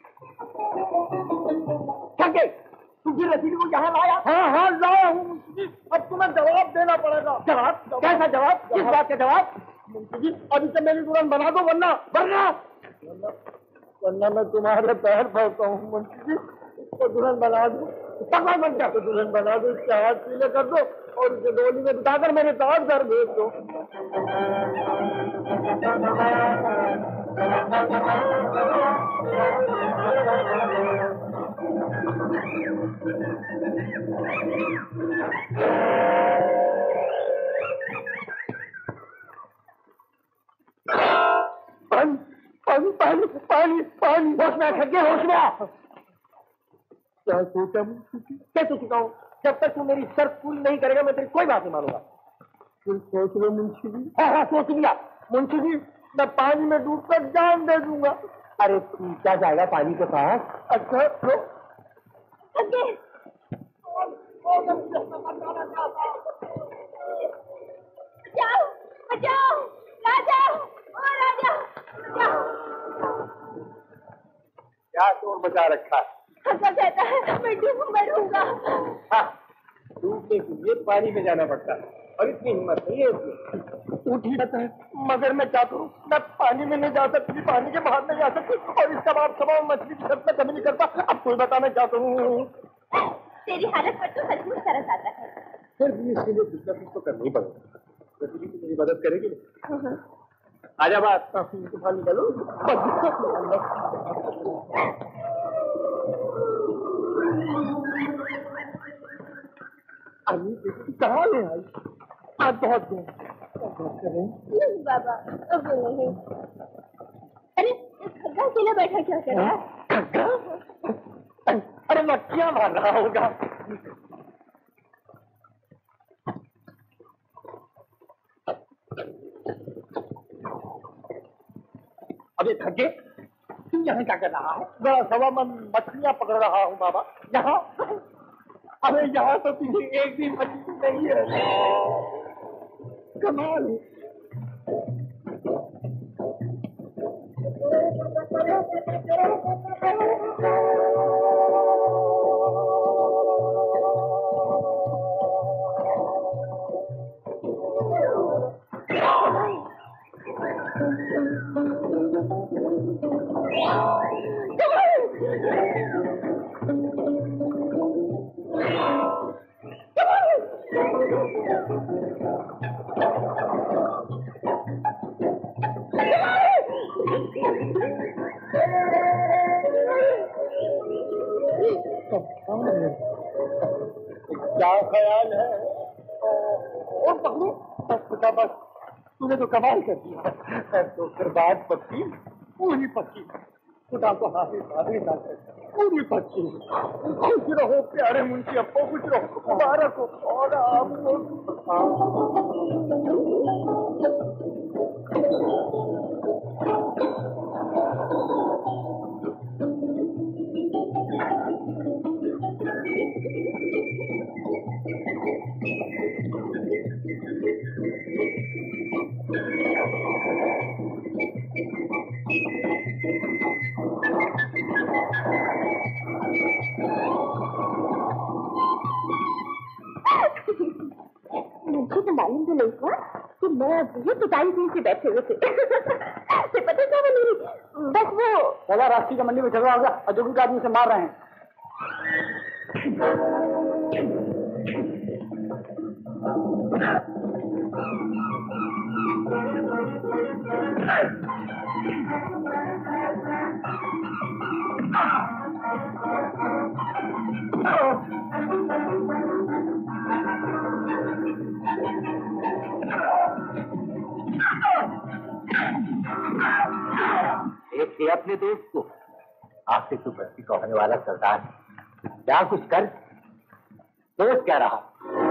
तुझे रसीद को यहाँ लाया? हाँ लाया हूँ। अब तुम्हें जवाब देना पड़ेगा। जवाब? कैसा जवाब? किस बात का जवाब? मुंशी जी अभी से मेरी दुल्हन बना दो वरना मैं तुम्हारे पैर पड़ता हूँ। मुंशी जी इसको दुल्हन बना दो, पकड़ बन क्या? तो दुल्हन बना दो, इसके हाथ पीले कर दो और इसे डोली में बिठाकर मेरे साथ घर भेज दो। पानी पानी पानी होश में खग्गे, होश में आ। क्या सोचा क्या सोचता हूँ? जब तक तू मेरी शर्त पूरी नहीं करेगा मैं तेरी कोई बात नहीं मानूंगा। फिर सोच लो मुंशी जी। हाँ सोच लिया मुंशी जी, मैं पानी में डूब कर जान दे दूंगा। अरे तू क्या जाएगा पानी के पास? अच्छा लो बचाओ बचाओ राजा, ओ राजा बचाओ। क्या शोर मचा रखा है? हंसा कहता है मैं डूब मरूंगा। डूबने के लिए पानी में जाना पड़ता है और इतनी हिम्मत नहीं है इसमें। उठी रहता है मगर मैं क्या करूं? मैं पानी में नहीं जा सकती, पानी के बाहर नहीं जा सकती और इसका बाप स्वभाव मछली की शर्त में कभी नहीं करता। अब कोई बता मैं क्या करूं? तेरी हालत पर तो सचमुच तरस आता है। फिर भी इसके लिए कुछ ना कुछ तो करना ही पड़ेगा। पृथ्वी की मेरी मदद करेगी? आजा बात बाहर निकलो। कहाँ ले आई? आज बहुत दूर नहीं बाबा अब नहीं। अरे खग्गा अकेला बैठा क्या कर रहा है? अरे मक्खियाँ मार रहा होगा। अबे खग्गे तू यहाँ क्या कर रहा है? बड़ा सवा मैं मछलियाँ पकड़ रहा हूँ बाबा। यहाँ अरे यहाँ तो तुझे एक भी मछली नहीं है। कमाल है। क्या ख्याल है? और पकड़ो बस तूने तो कमाल कर दिया। तो फिर बात पक्की, पूरी पक्की। खुदा को हाफिज पूरी पक्की। खुश रहो प्यारे मुंशी अप्पो, खुश रहो, मुबारक हो। और आपको मुझे तो मालूम भी नहीं था कि मैं ये पिटाई दिन से बैठे हुए थे। तो पता क्या नहीं, बस वो चला राष्ट्रीय मंडी में झगड़ा हो गया, अजोगी के आदमी से मार रहे हैं। देखिए अपने दोस्त को, आखिर तू बस्ती को होने वाला सरदार है, क्या कुछ कर। दोस्त क्या रहा?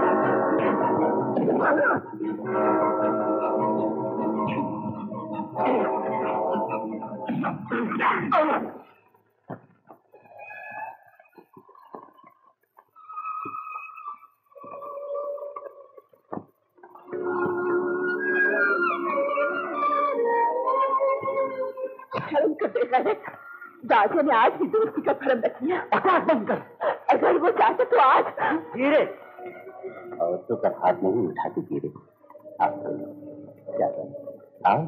राजा ने आज ही दोस्ती का भरम रख लिया। अगर वो चाहते तो आज धीरे और तो कर हाथ नहीं उठाती धीरे। आप क्या कर आओ।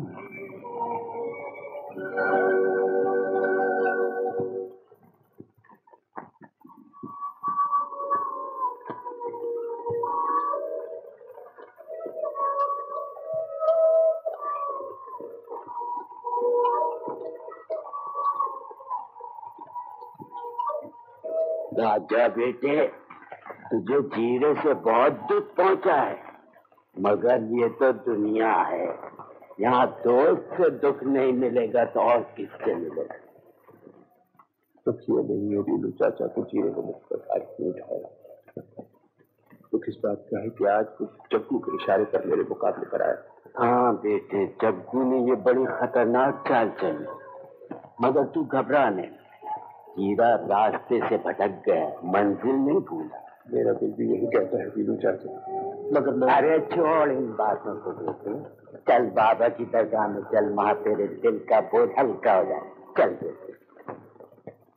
राजा बेटे, तुझे जीरे से बहुत दुख पहुंचा है, मगर ये तो दुनिया है। यहाँ दोस्त से दुख नहीं मिलेगा तो और किससे मिलेगा? दुख ये नहीं है दीनू चाचा को जीरे को मुझ पर हाथ नहीं उठाया। दुख इस बात का है कि आज कुछ जग्गू के इशारे पर मेरे मुकाबले पर आया। हाँ बेटे, जग्गू ने ये बड़ी खतरनाक चाल चली, मगर तू घबरा नहीं। जीरा रास्ते से भटक गया, मंजिल नहीं भूला। मेरा दिल भी यही कहता है दीनू चाचा, मगर मैं... अरे छोड़ इन बातों को बेटे, चल बाबा की दरगाह में चल, वहां तेरे दिल का बोझ हल्का हो जाए। चल बेटे।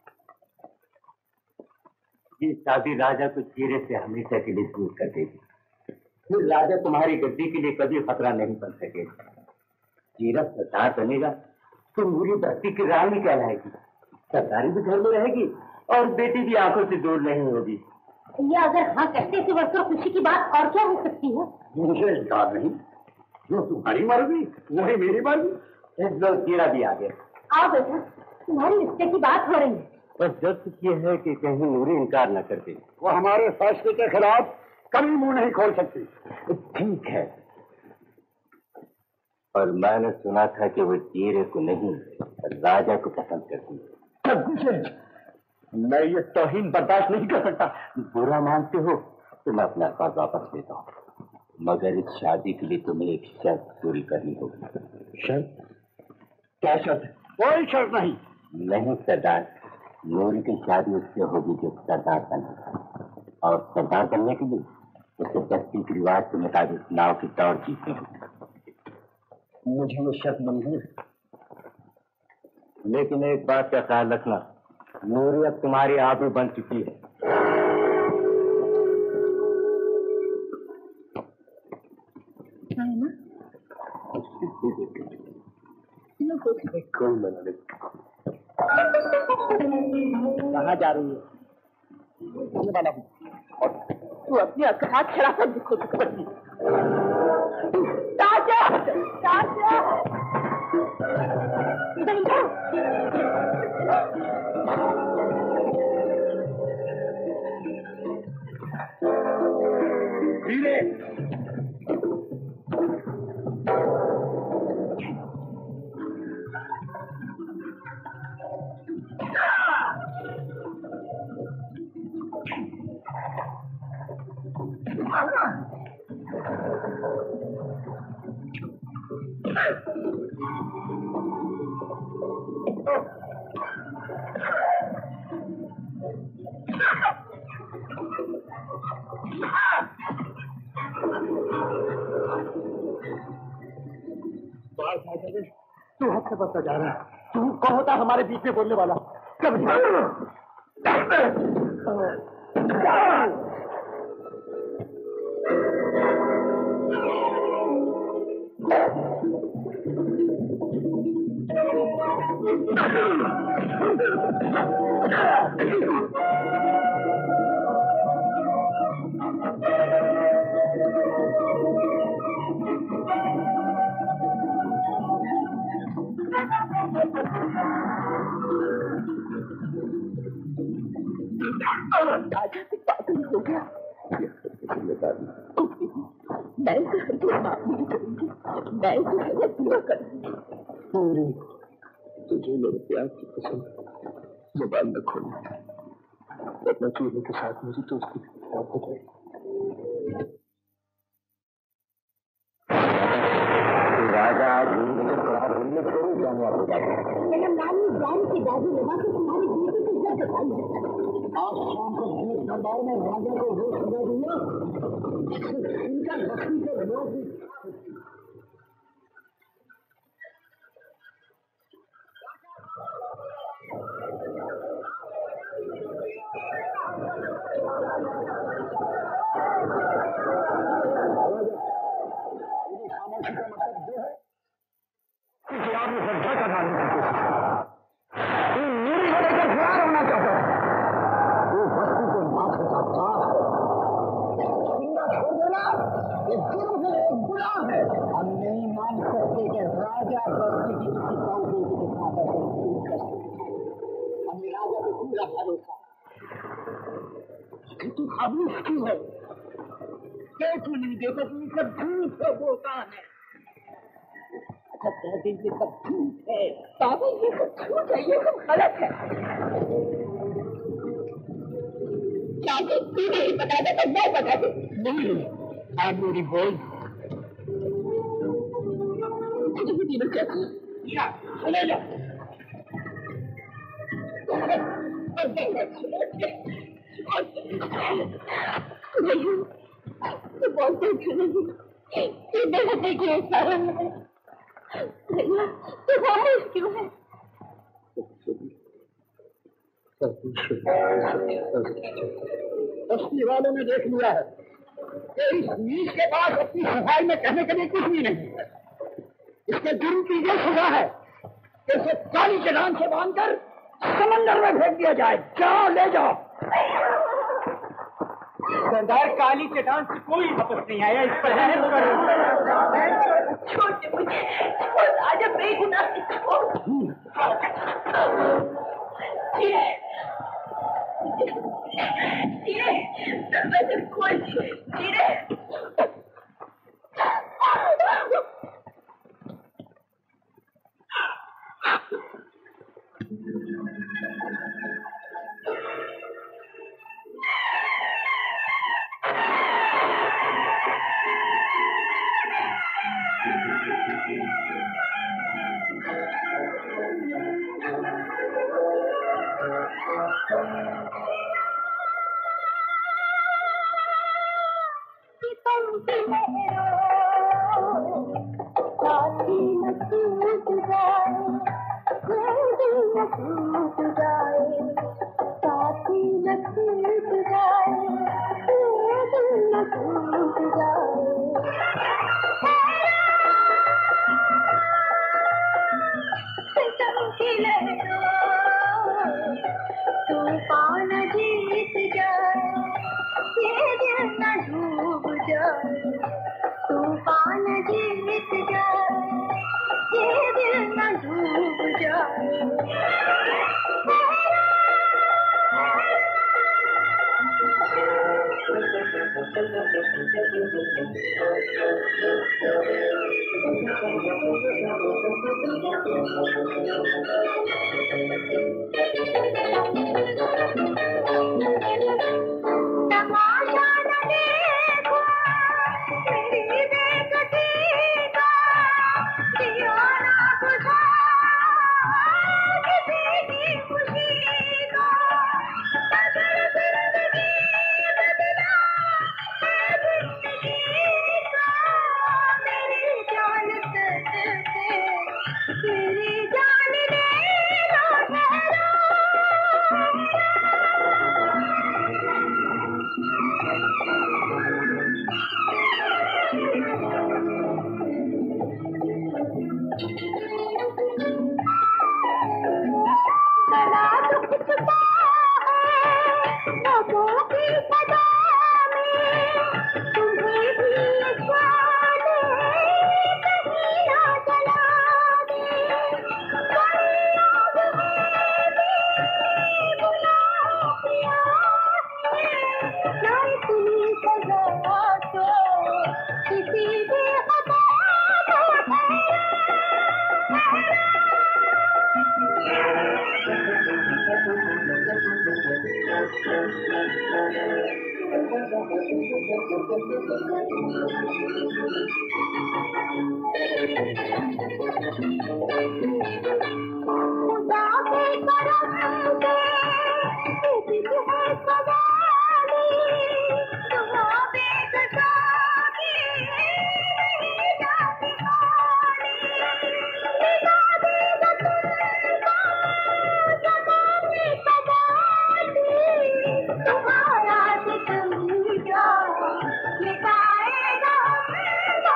ये शादी राजा को जीरे से हमेशा के लिए दूर कर देगी। फिर राजा तुम्हारी गद्दी के लिए कभी खतरा नहीं बन सकेगा। जीरा सरदार बनेगा तो पूरी बस्ती की रानी कहलाएगी, सरदारी भी घर में रहेगी और बेटी भी आंखों से दूर नहीं होगी। ये अगर हाँ कहते थे वर्षों खुशी की बात और क्या हो सकती है? मुझे इनकार नहीं, जो तुम्हारी मर्जी वही मेरी मर्जी। इस लोग जीरा भी आ गया। आओ बेटा, तुम्हारी रिश्ते की बात हो रही है। बस जब ये है कि कहीं नूरी इनकार न कर दे। वो हमारे फैसले के खिलाफ कभी मुंह नहीं खोल सकती। ठीक है, और मैंने सुना था कि वो जीरे को नहीं राजा को पसंद करती है। मैं ये तौहीन बर्दाश्त नहीं कर सकता। बुरा मानते हो तो मैं अपना बात वापस लेता हूँ, मगर इस शादी के लिए तुम्हें एक शर्त पूरी करनी होगी। शर्त? क्या शर्त? कोई शर्त नहीं। नहीं सरदार, नूरी की शादी उससे होगी जो सरदार बने, और सरदार बनने के लिए उसे बस्ती के रिवाज के मुताबिक नाव की दौड़ जीतनी होगी। मुझे वो शर्त मंजूर है, लेकिन एक बात का ख्याल रखना, नूरी अब तुम्हारी आबरू बन चुकी है। कोई मना नहीं। कहाँ जा रही है? वाला तू अपने हाथ शराफत दिखो। ताजा ताजा तू हद से बढ़ता जा रहा है। तू कौन होता हमारे बीच में बोलने वाला? राजा से पागल हो गया। मैं इसे माफ नहीं करूंगी, मैं इसे पूरा करूंगी। तुझे मेरे प्यार की कसम, जुबान न खोलना, अपना चूल्हे के साथ मुझे तो उसकी बात हो जाए। राजा आज भूलने जरूर कामयाब हो जाएगा। मेरा नानी जान की दादी लगा के तुम्हारी बेटी की इज्जत बताई है। आज शाम को भूत दरबार में राजा को वो सजा दिया, इनका बस्ती के लोग खामोशी का मतलब जो है कि आपने श्रद्धा का नाम की कोशिश की, मेरी को लेकर फरार होना चाहता है। वो बस्ती को माथे का ताज है, जिंदा छोड़ देना ये जुर्म है, गुनाह है। हम नहीं मान सकते कि राजा बस्ती की किसी काऊ बेटी के साथ ऐसे सलूक कर सकते। हमें राजा पे पूरा भरोसा है। तू खामोश क्यों है? कैसे नहीं देखो तुम सब झूठ है, बोलता है। अच्छा कहते ये सब झूठ है। बाबा ये सब झूठ है, ये सब गलत है। चाहे तू नहीं बता दे तो मैं बता दे। नहीं, आप मेरी बोल मुझे भी नहीं बचा। चले जा। तो बोलते ये मेरा देखिए सारा है। भैया तो खामोश क्यों है? बस्ती वालों ने देख लिया है कि इस नीच के पास अपनी सफाई में कहने के लिए कुछ भी नहीं है। इसके जुर्म की ये सजा है कि इसे काली चट्टान से बांधकर समंदर में फेंक दिया जाए। जाओ, ले जाओ। सरदार, काली चट्टान से कोई वापस नहीं आया, इस पर रहम करो। छोड़ दे मुझे, छोड़ राजा, बेगुनाह छोड़। धीरे दरवाजा खोल, धीरे। तूफान जीत जाए, ये दिल न डूब जाए। तूफान जीत जाए, ये दिल न डूब जाए। तमाशा न देखो मेरी बेकसी का, दिया ना बुझा किसी की खुशी का। अगर जिंदगी बदला है जिंदगी का, मेरी जान तक पे, मेरी जान ले लो ठहरो। बड़ा दुख छुपा है लोगों की सदा में, तुम्हें भी स्वाद कहीं ना जला दे। कोई आग में भी बुला पिया है, ना इतनी सजा तो किसी भी खता को खुदा के करम से दिल है सवारी, दुआ बेगसा की नहीं जाती खाली। मिटा देगा तुमको ज़माने तबाही, तुम्हारा सितम क्या मिटाएगा हमको।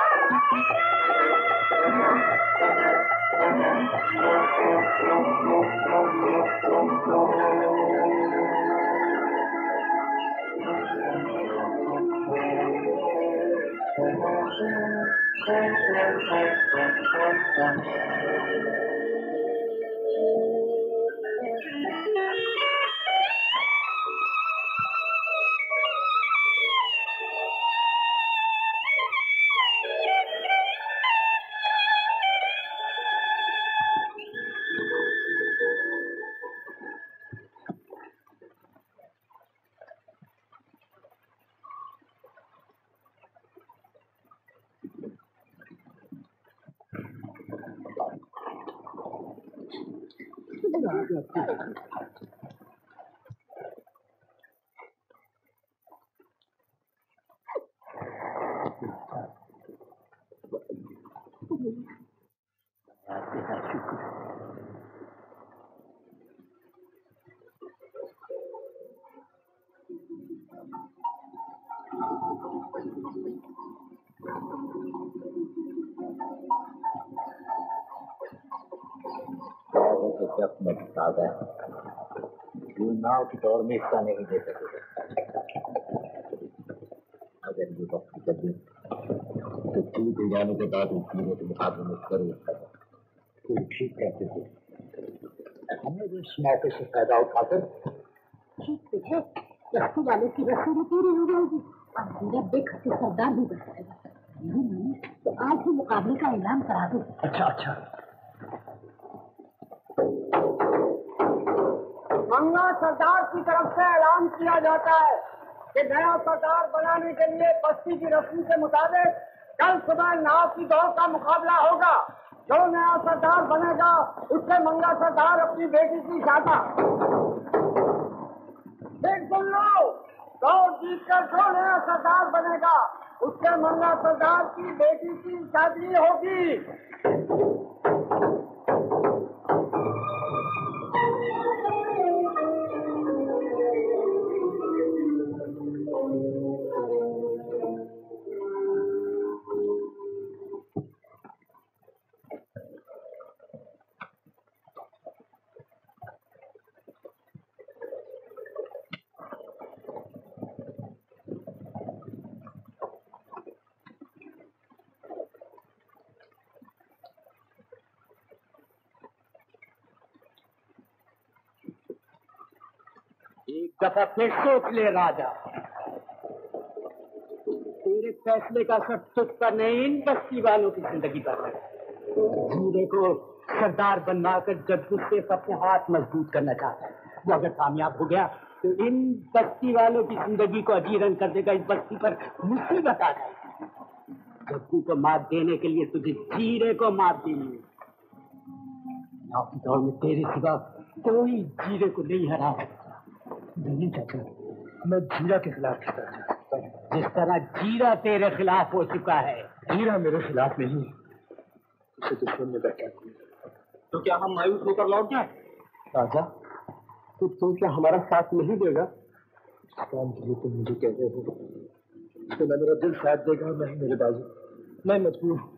के जब में आ गया, तू नाव की दौड़ में हिस्सा नहीं दे सकेगा। अगर ये वक्त जल्दी तो ठीक हो जाने के बाद जीरे के मुकाबले में जरूर तू ठीक कहते थे। हमने भी इस मौके से फायदा उठाकर ठीक है, रस्सी वाले की रस्सी भी पूरी हो जाएगी और जीरा बेखत के सरदार भी बन जाएगा। तो आज ही मुकाबले का ऐलान करा दो। अच्छा अच्छा। मंगा सरदार की तरफ से ऐलान किया जाता है कि नया सरदार बनाने के लिए बस्ती की रस्म के मुताबिक कल सुबह नाव की दौड़ का मुकाबला होगा। जो नया सरदार बनेगा उससे मंगा सरदार अपनी बेटी की शादी। देख सुन लो, दौड़ जीतकर जो नया सरदार बनेगा उससे मंगा सरदार की बेटी की शादी होगी। एक दफा फिर सोच ले राजा, तेरे फैसले का असर तुझ पर नहीं, इन बस्ती वालों की जिंदगी पर है। जीरे को सरदार बनवाकर जग्गू से अपने हाथ मजबूत करना चाहता है। वो अगर कामयाब हो गया तो इन बस्ती वालों की जिंदगी को अजीरन कर देगा। इस बस्ती पर मुसीबत आ जाएगी। जग्गू को मात देने के लिए तुझे जीरे को मात देनी है। नाव की दौड़ में तेरे सिवा कोई जीरे को नहीं हरा सकता। नहीं चाचा, मैं जीरा के खिलाफ खिलाफ चाहता हूँ। जिस तरह जीरा तेरे खिलाफ हो चुका है। जीरा मेरे खिलाफ नहीं, उसे दुश्मन ने बैठा किया। तो क्या हम मायूस होकर लौट जाए? राजा, तो क्या हमारा साथ नहीं देगा? इस काम के लिए तुम मुझे कह रहे हो तो मेरा दिल साथ देगा, नहीं मेरे बाजू, मैं मजबूर हूँ।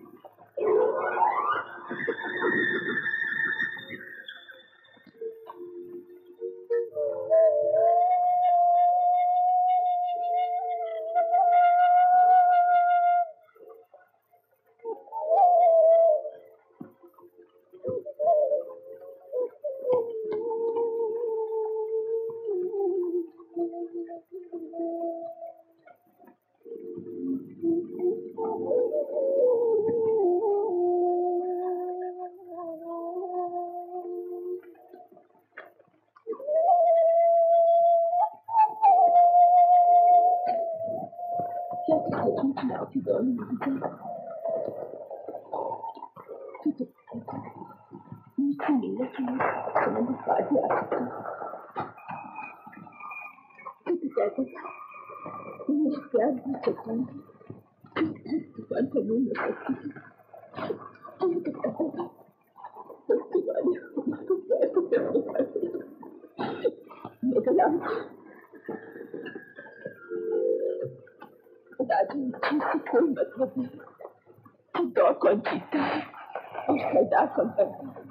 कोई मतलब नहीं, दौड़ कौन जीतता है और सरदार कौन बनता है।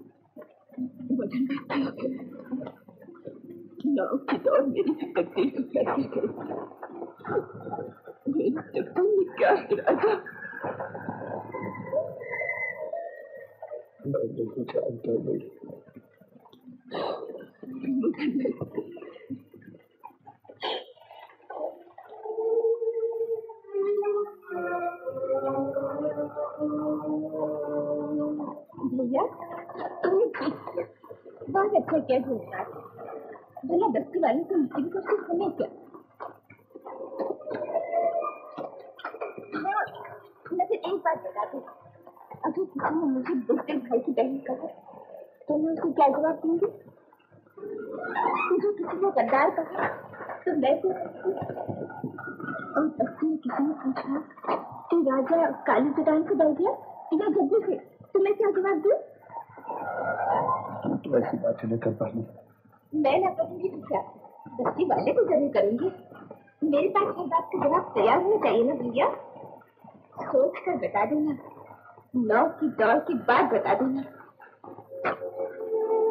नाव की दौड़ मेरी तकदीर को फैसला करेगी। मेरी तकदीर में क्या है राजा? मैं नहीं जानता नहीं। भैया तुमने ठीक किया, बहुत अच्छा किया जोरदार। भला बस्ती वाले को मुझे कुछ समय क्या? हाँ, मैं फिर एक बात बता दूँ, अगर किसी ने मुझे बुढ़े भाई की बहन कहा तो मैं उसे क्या जवाब दूंगी? मुझे किसी ने गद्दार कहा तो मैं क्या करती? और बस्ती में किसी ने पूछा कि राजा काली चट्टान से डर गया या जग्गू से, तो मैं क्या जवाब दूं? तो ऐसी बातें नहीं कर पाई। मैं ना करूंगी तो क्या, बस्ती वाले तो जरूर करेंगे। मेरे पास हर बात का जवाब तैयार होना चाहिए ना भैया। सोच कर बता देना, नाव की दौड़ के बाद बता देना।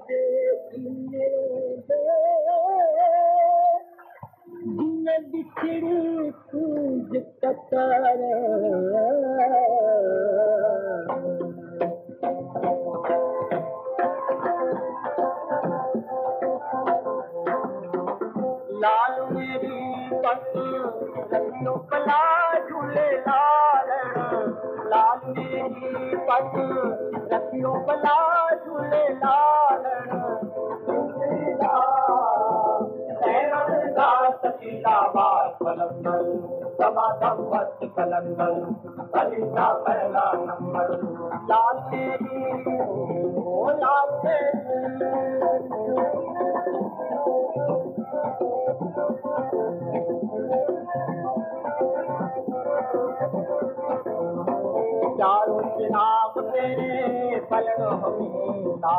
दिन बिछड़ी पूज कतर लाल मेरी पत रखियो पला झूले लाल लाल मेरी पत रखियो पला झूले लाल समाधम मत कलंगल कलिता पहला नंबर लाल मेरी ओ लाल चारों जनाब तेरे पलक हमेशा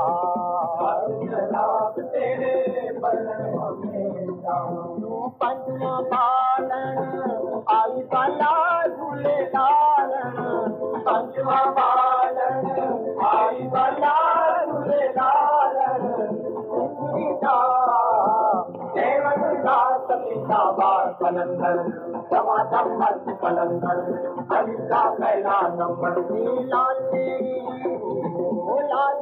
जनाब तेरे पलक हमेशा तू पंचमा बालन आई बाला झूले लालन पंचमा बालन आई बाला झूले लालन देवन दास पिता बार कलंदर समाधम मत कलंदर कलिता पहला नंबर लाल लाल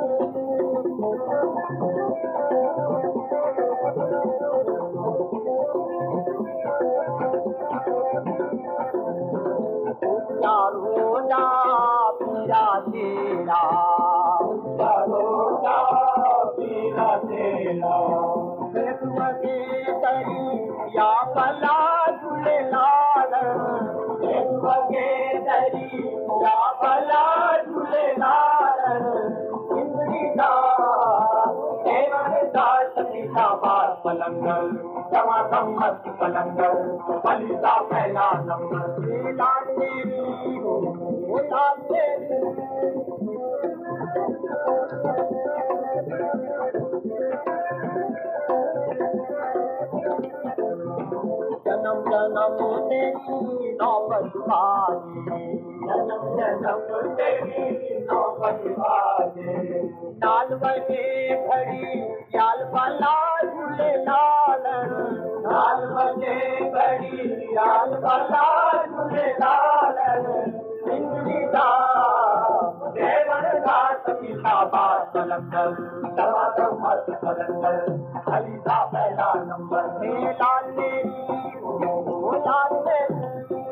रोजा पीरा तेरा रोजा पीरा तेरा मगे दरी या बला झूले लाल मगे दरी या बला झूले लाल इंद्री देवन दास पिता बार पलंगल समाधम मत कलंगल कलिता पहला नंबर लाल मेरी ओ लाल मेरी जन्म जन्म तेरी नौबत बाजी जन्म जन्म तेरी नौबत बाजी लाल बने घड़ी याल बाला झूले लाल लाल बने घड़ी याल बाला झूले लाल देवन दास पिता बार कलंदर समाधम मत कलंदर कलिता पहला नंबर लाल मेरी ओ लाल मेरी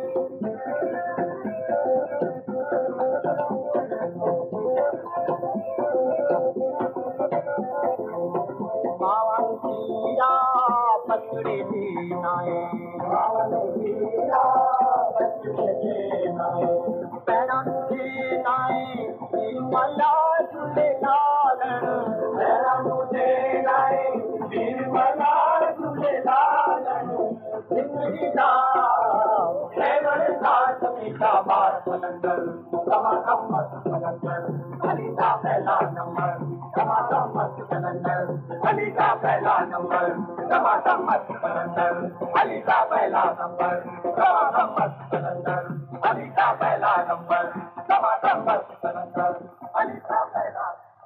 मावन हीरा पकड़े नाए मावन हीरा पकड़े नाए पैरा मुझे नाए निर्मला झूले लाल पैरा मुझे नाए निर्मला झूले लाल जिंदगी देवन दास पिता बार कलंदर समाधम मत कलंदर कलिता पहला नंबर समाधम मत कलंदर कलिता पहला नंबर समाधम मत कलंदर कलिता पहला नंबर समाधम मत कलंदर कलिता पहला नंबर समाधम मत कलंदर कलिता पहला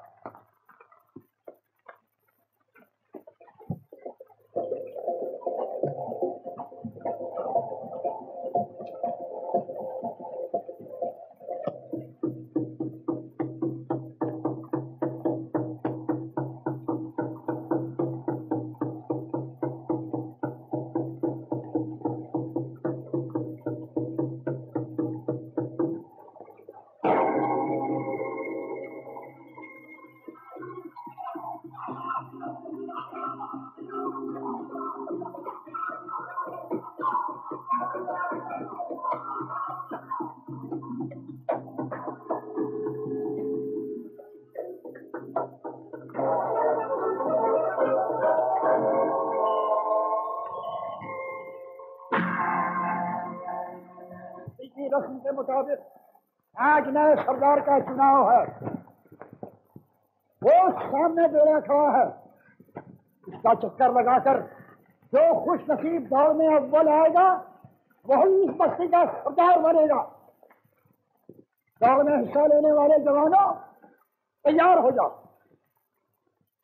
रस्म के मुताबिक आज नए सरदार का चुनाव है। वो सामने बेड़ा खड़ा है। इसका चक्कर लगाकर जो खुश नसीब दौड़ में अव्वल आएगा वही इस बस्ती का सरदार बनेगा। दौड़ में हिस्सा लेने वाले जवानों तैयार हो जाओ।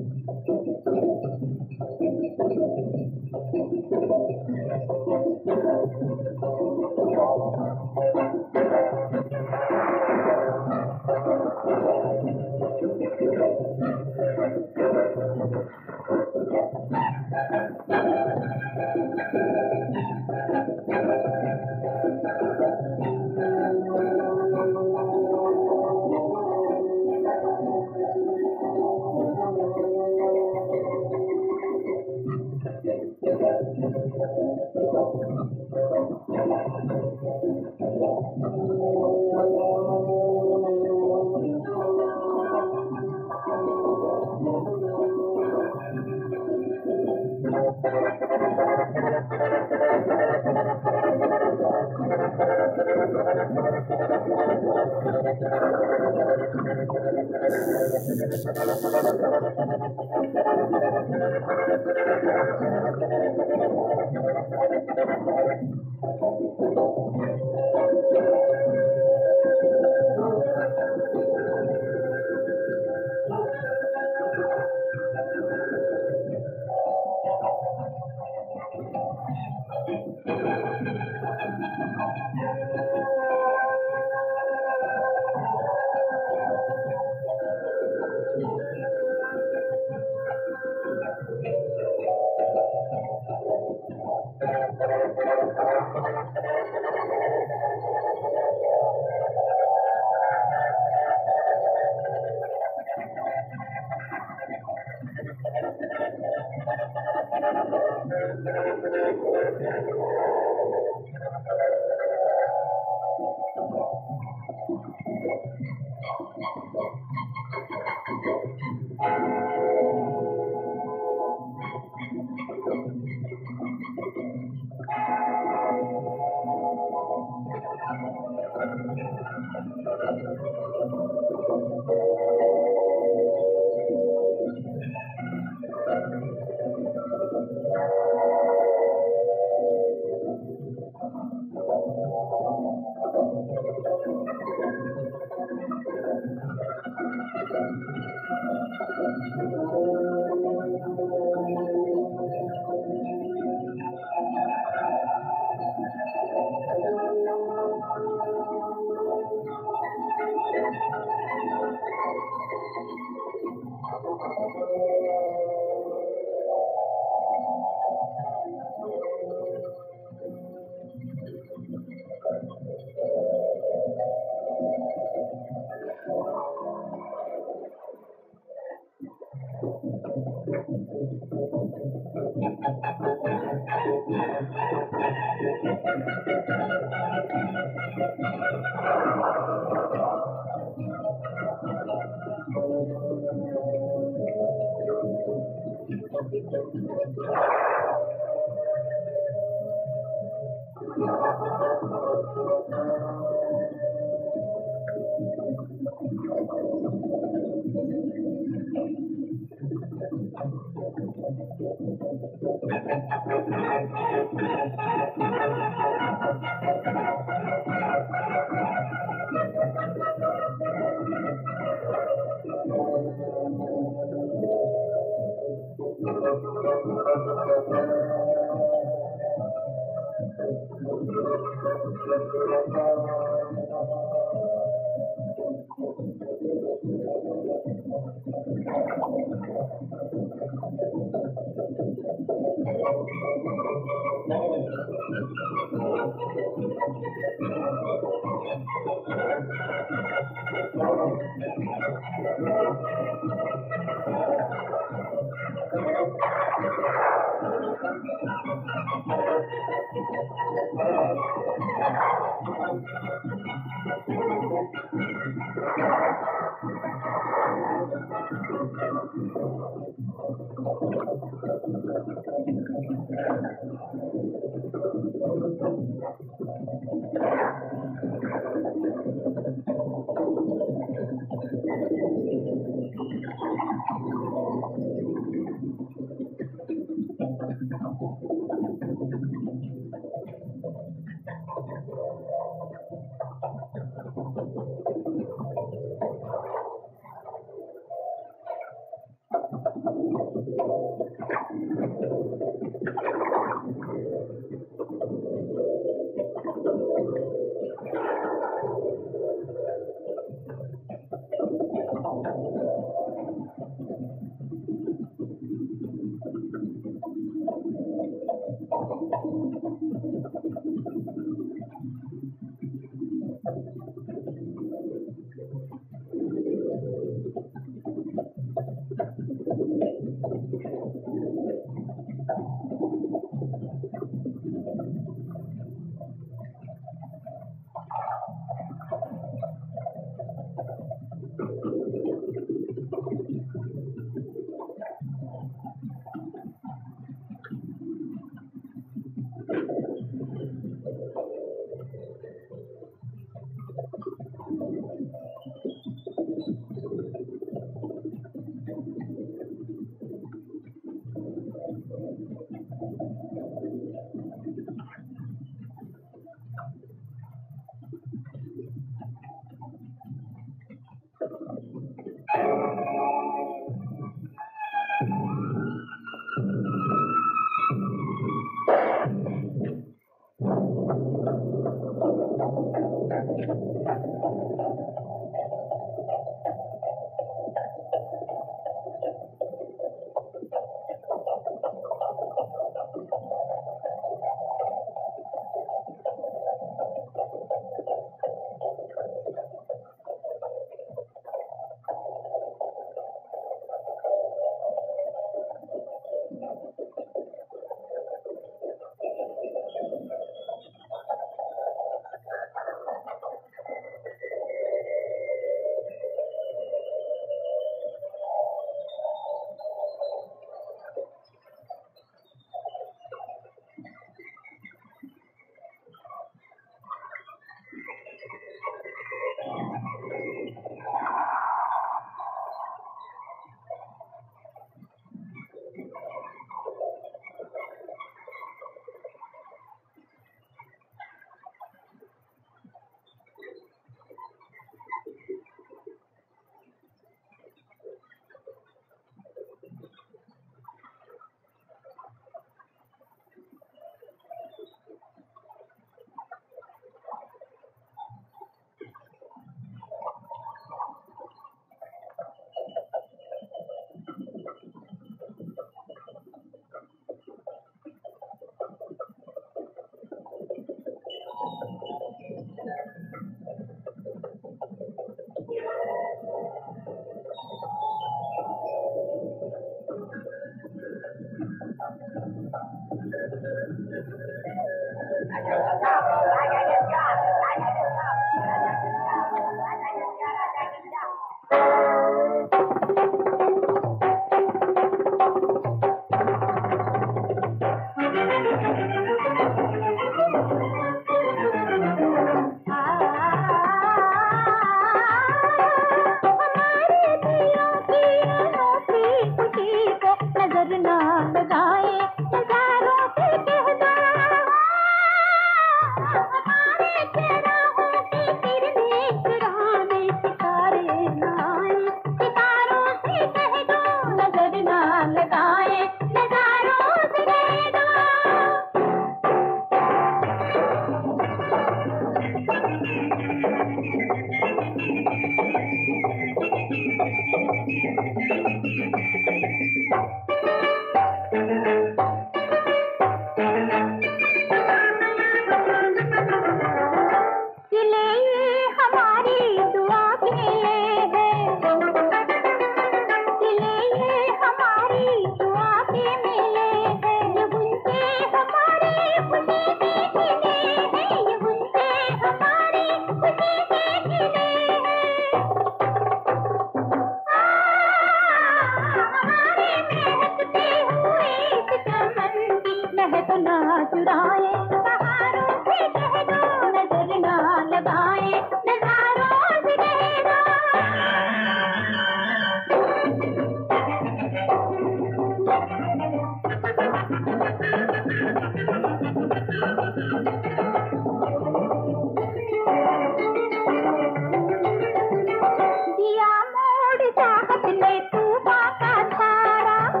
दिया मोड़ चाहत ले तू बाका धारा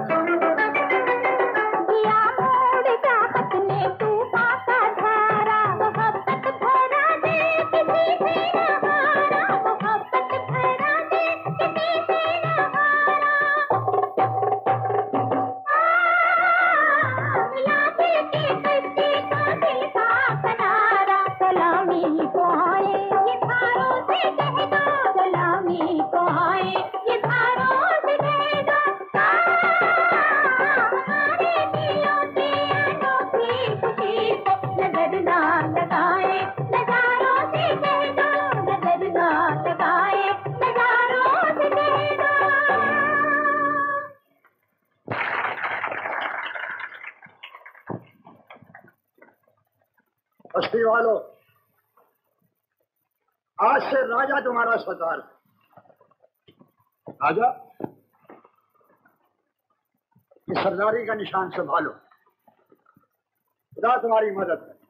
बस्ती वालों, आज से राजा तुम्हारा सरदार। राजा? इस सरदारी का निशान संभालो, खुदा तुम्हारी मदद करे।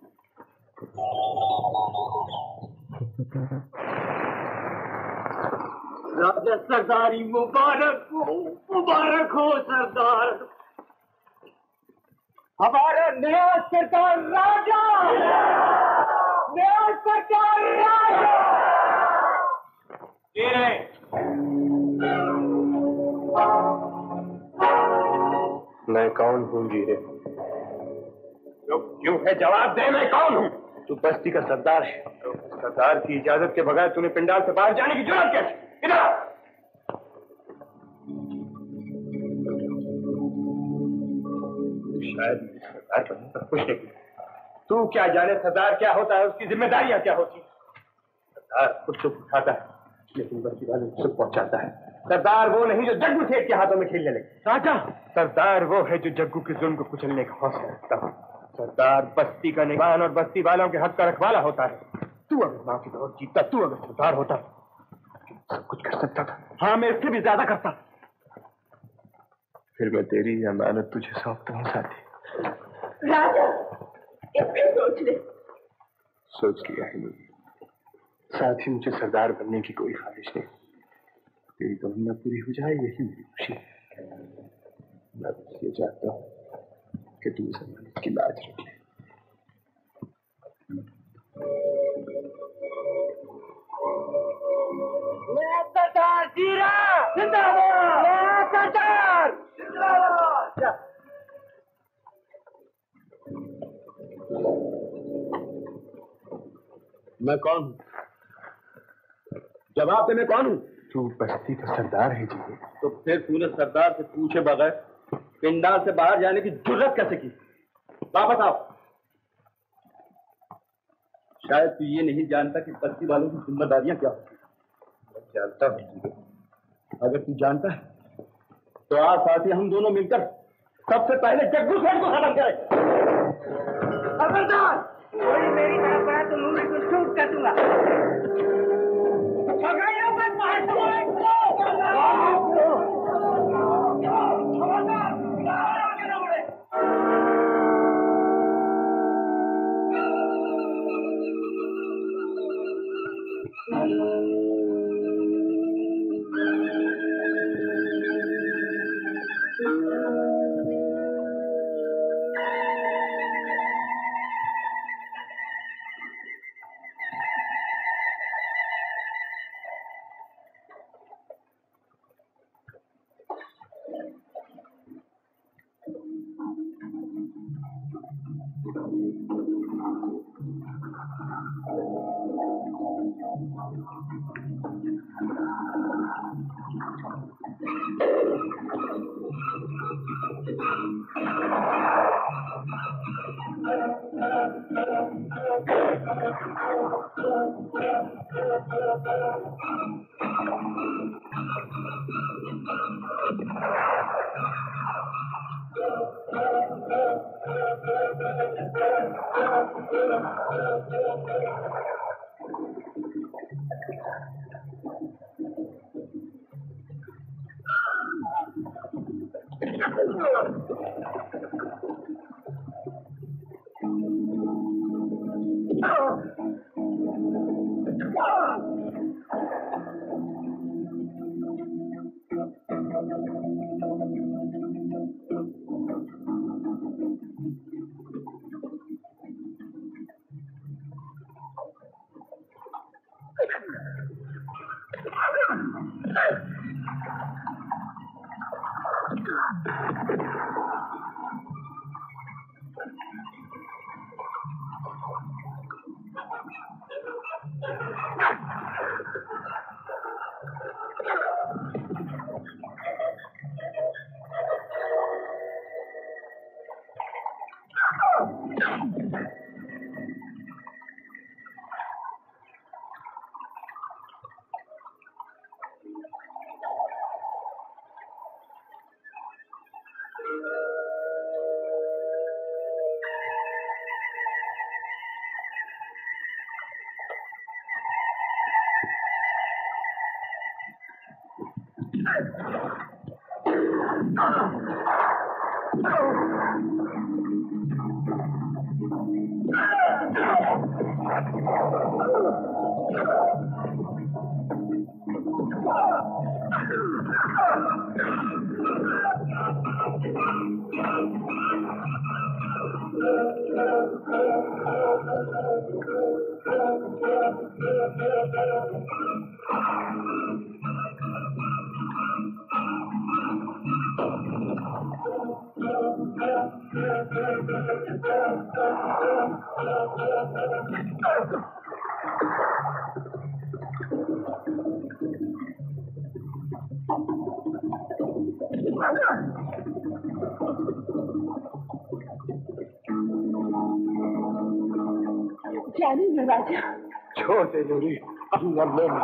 राजा सरदारी मुबारक हो सरदार। हमारा नया सरदार राजा, नया सरदार राजा। मैं कौन हूँ जीरे? क्यों है जवाब दे, मैं कौन हूँ? तू बस्ती का सरदार है। सरदार की इजाजत के बगैर तूने पिंडाल से बाहर जाने की जरूरत कैसे? इधर आ। शायद सरदार बनने पर खुश नहीं। तू क्या जाने सरदार क्या होता है, उसकी जिम्मेदारियां क्या होती है? सरदार खुद सुख उठाता है, लेकिन बस्ती वालों को सुख पहुंचाता है। सरदार वो नहीं जो जग्गू सेठ के हाथों में खेलने लगे। राजा, सरदार वो है जो जग्गू के जुल्म को कुचलने का हौसला रखता है। सरदार बस्ती का निगरान और बस्ती वालों के हक का रखवाला होता है। तू अगर माँ की दौड़ जीतता, तू अगर सरदार होता, सब कुछ कर सकता था। हाँ, मैं इससे भी ज्यादा करता। फिर मैं तेरी अमानत तुझे सौंपता हूँ साथी। राजा, इससे सोच ले। सोच लिया है नहीं, साथ ही मुझे सरदार बनने की कोई ख्वाहिश नहीं। तेरी तमन्ना पूरी हो जाए, यही मेरी खुशी है। मैं बस ये चाहता हूँ कि तू इस अमानत की लाज रख ले। सरदार जीरा जिंदाबाद, सरदार जिंदाबाद। मैं कौन हूँ? जवाब दे, मैं कौन हूँ? तू बस्ती का सरदार है जी। तो फिर तूने सरदार से पूछे बगैर पिंडाल से बाहर जाने की जुर्रत कैसे की? वापस आओ। शायद तू ये नहीं जानता कि बस्ती वालों की जिम्मेदारियां क्या होती हैं। मैं जानता हूँ। अगर तू जानता है तो आज साथी हम दोनों मिलकर सबसे पहले जग्गू सेठ को खत्म करें। खबरदार, कोई मेरी तरफ पड़ा तो मुंह में कुछ शूट कर दूंगा। जाने में राजा छोड़ दे जूरी, हम मरने में।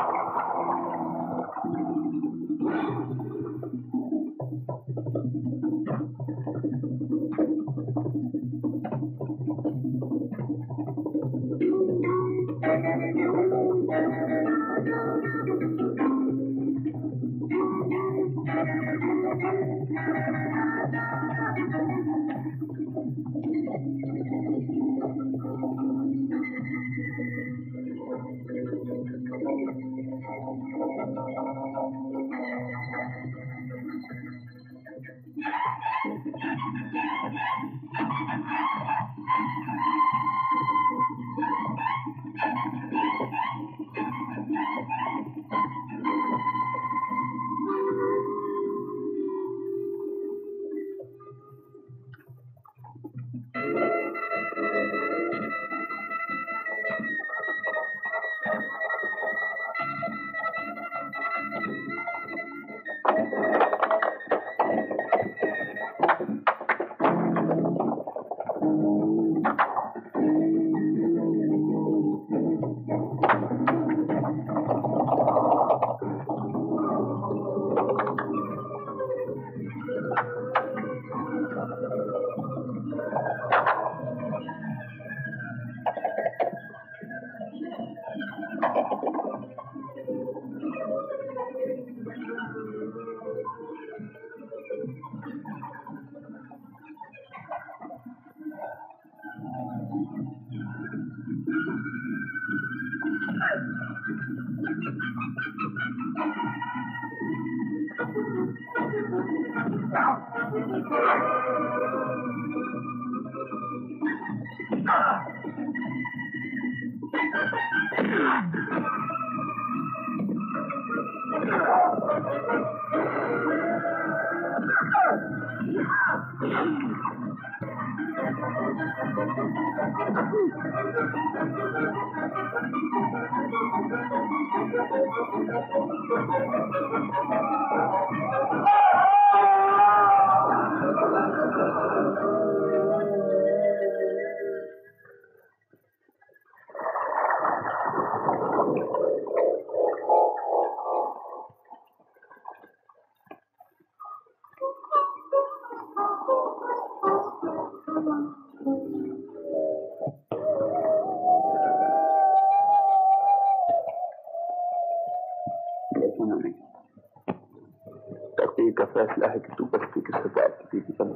तकदीर का फैसला है कि तू बस्ती के सरदार की बीवी बने।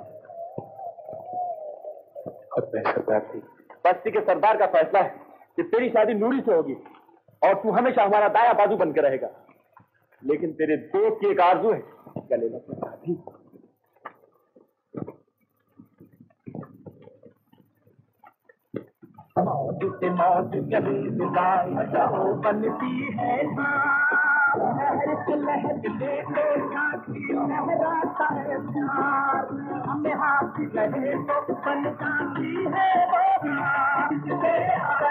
और मैं सरदार थी। बस्ती के सरदार का फैसला है कि तेरी शादी नूरी से होगी और तू हमेशा हमारा दाया बाजू बनकर रहेगा। लेकिन तेरे दोस्त की एक आरज़ू है, गले लगना चाहती। मौत से मौत कभी विदाई बनती है, लहर से लहर लेते जाती लहराता है प्यार, हमें हाथ लगे तो बन जाती है वो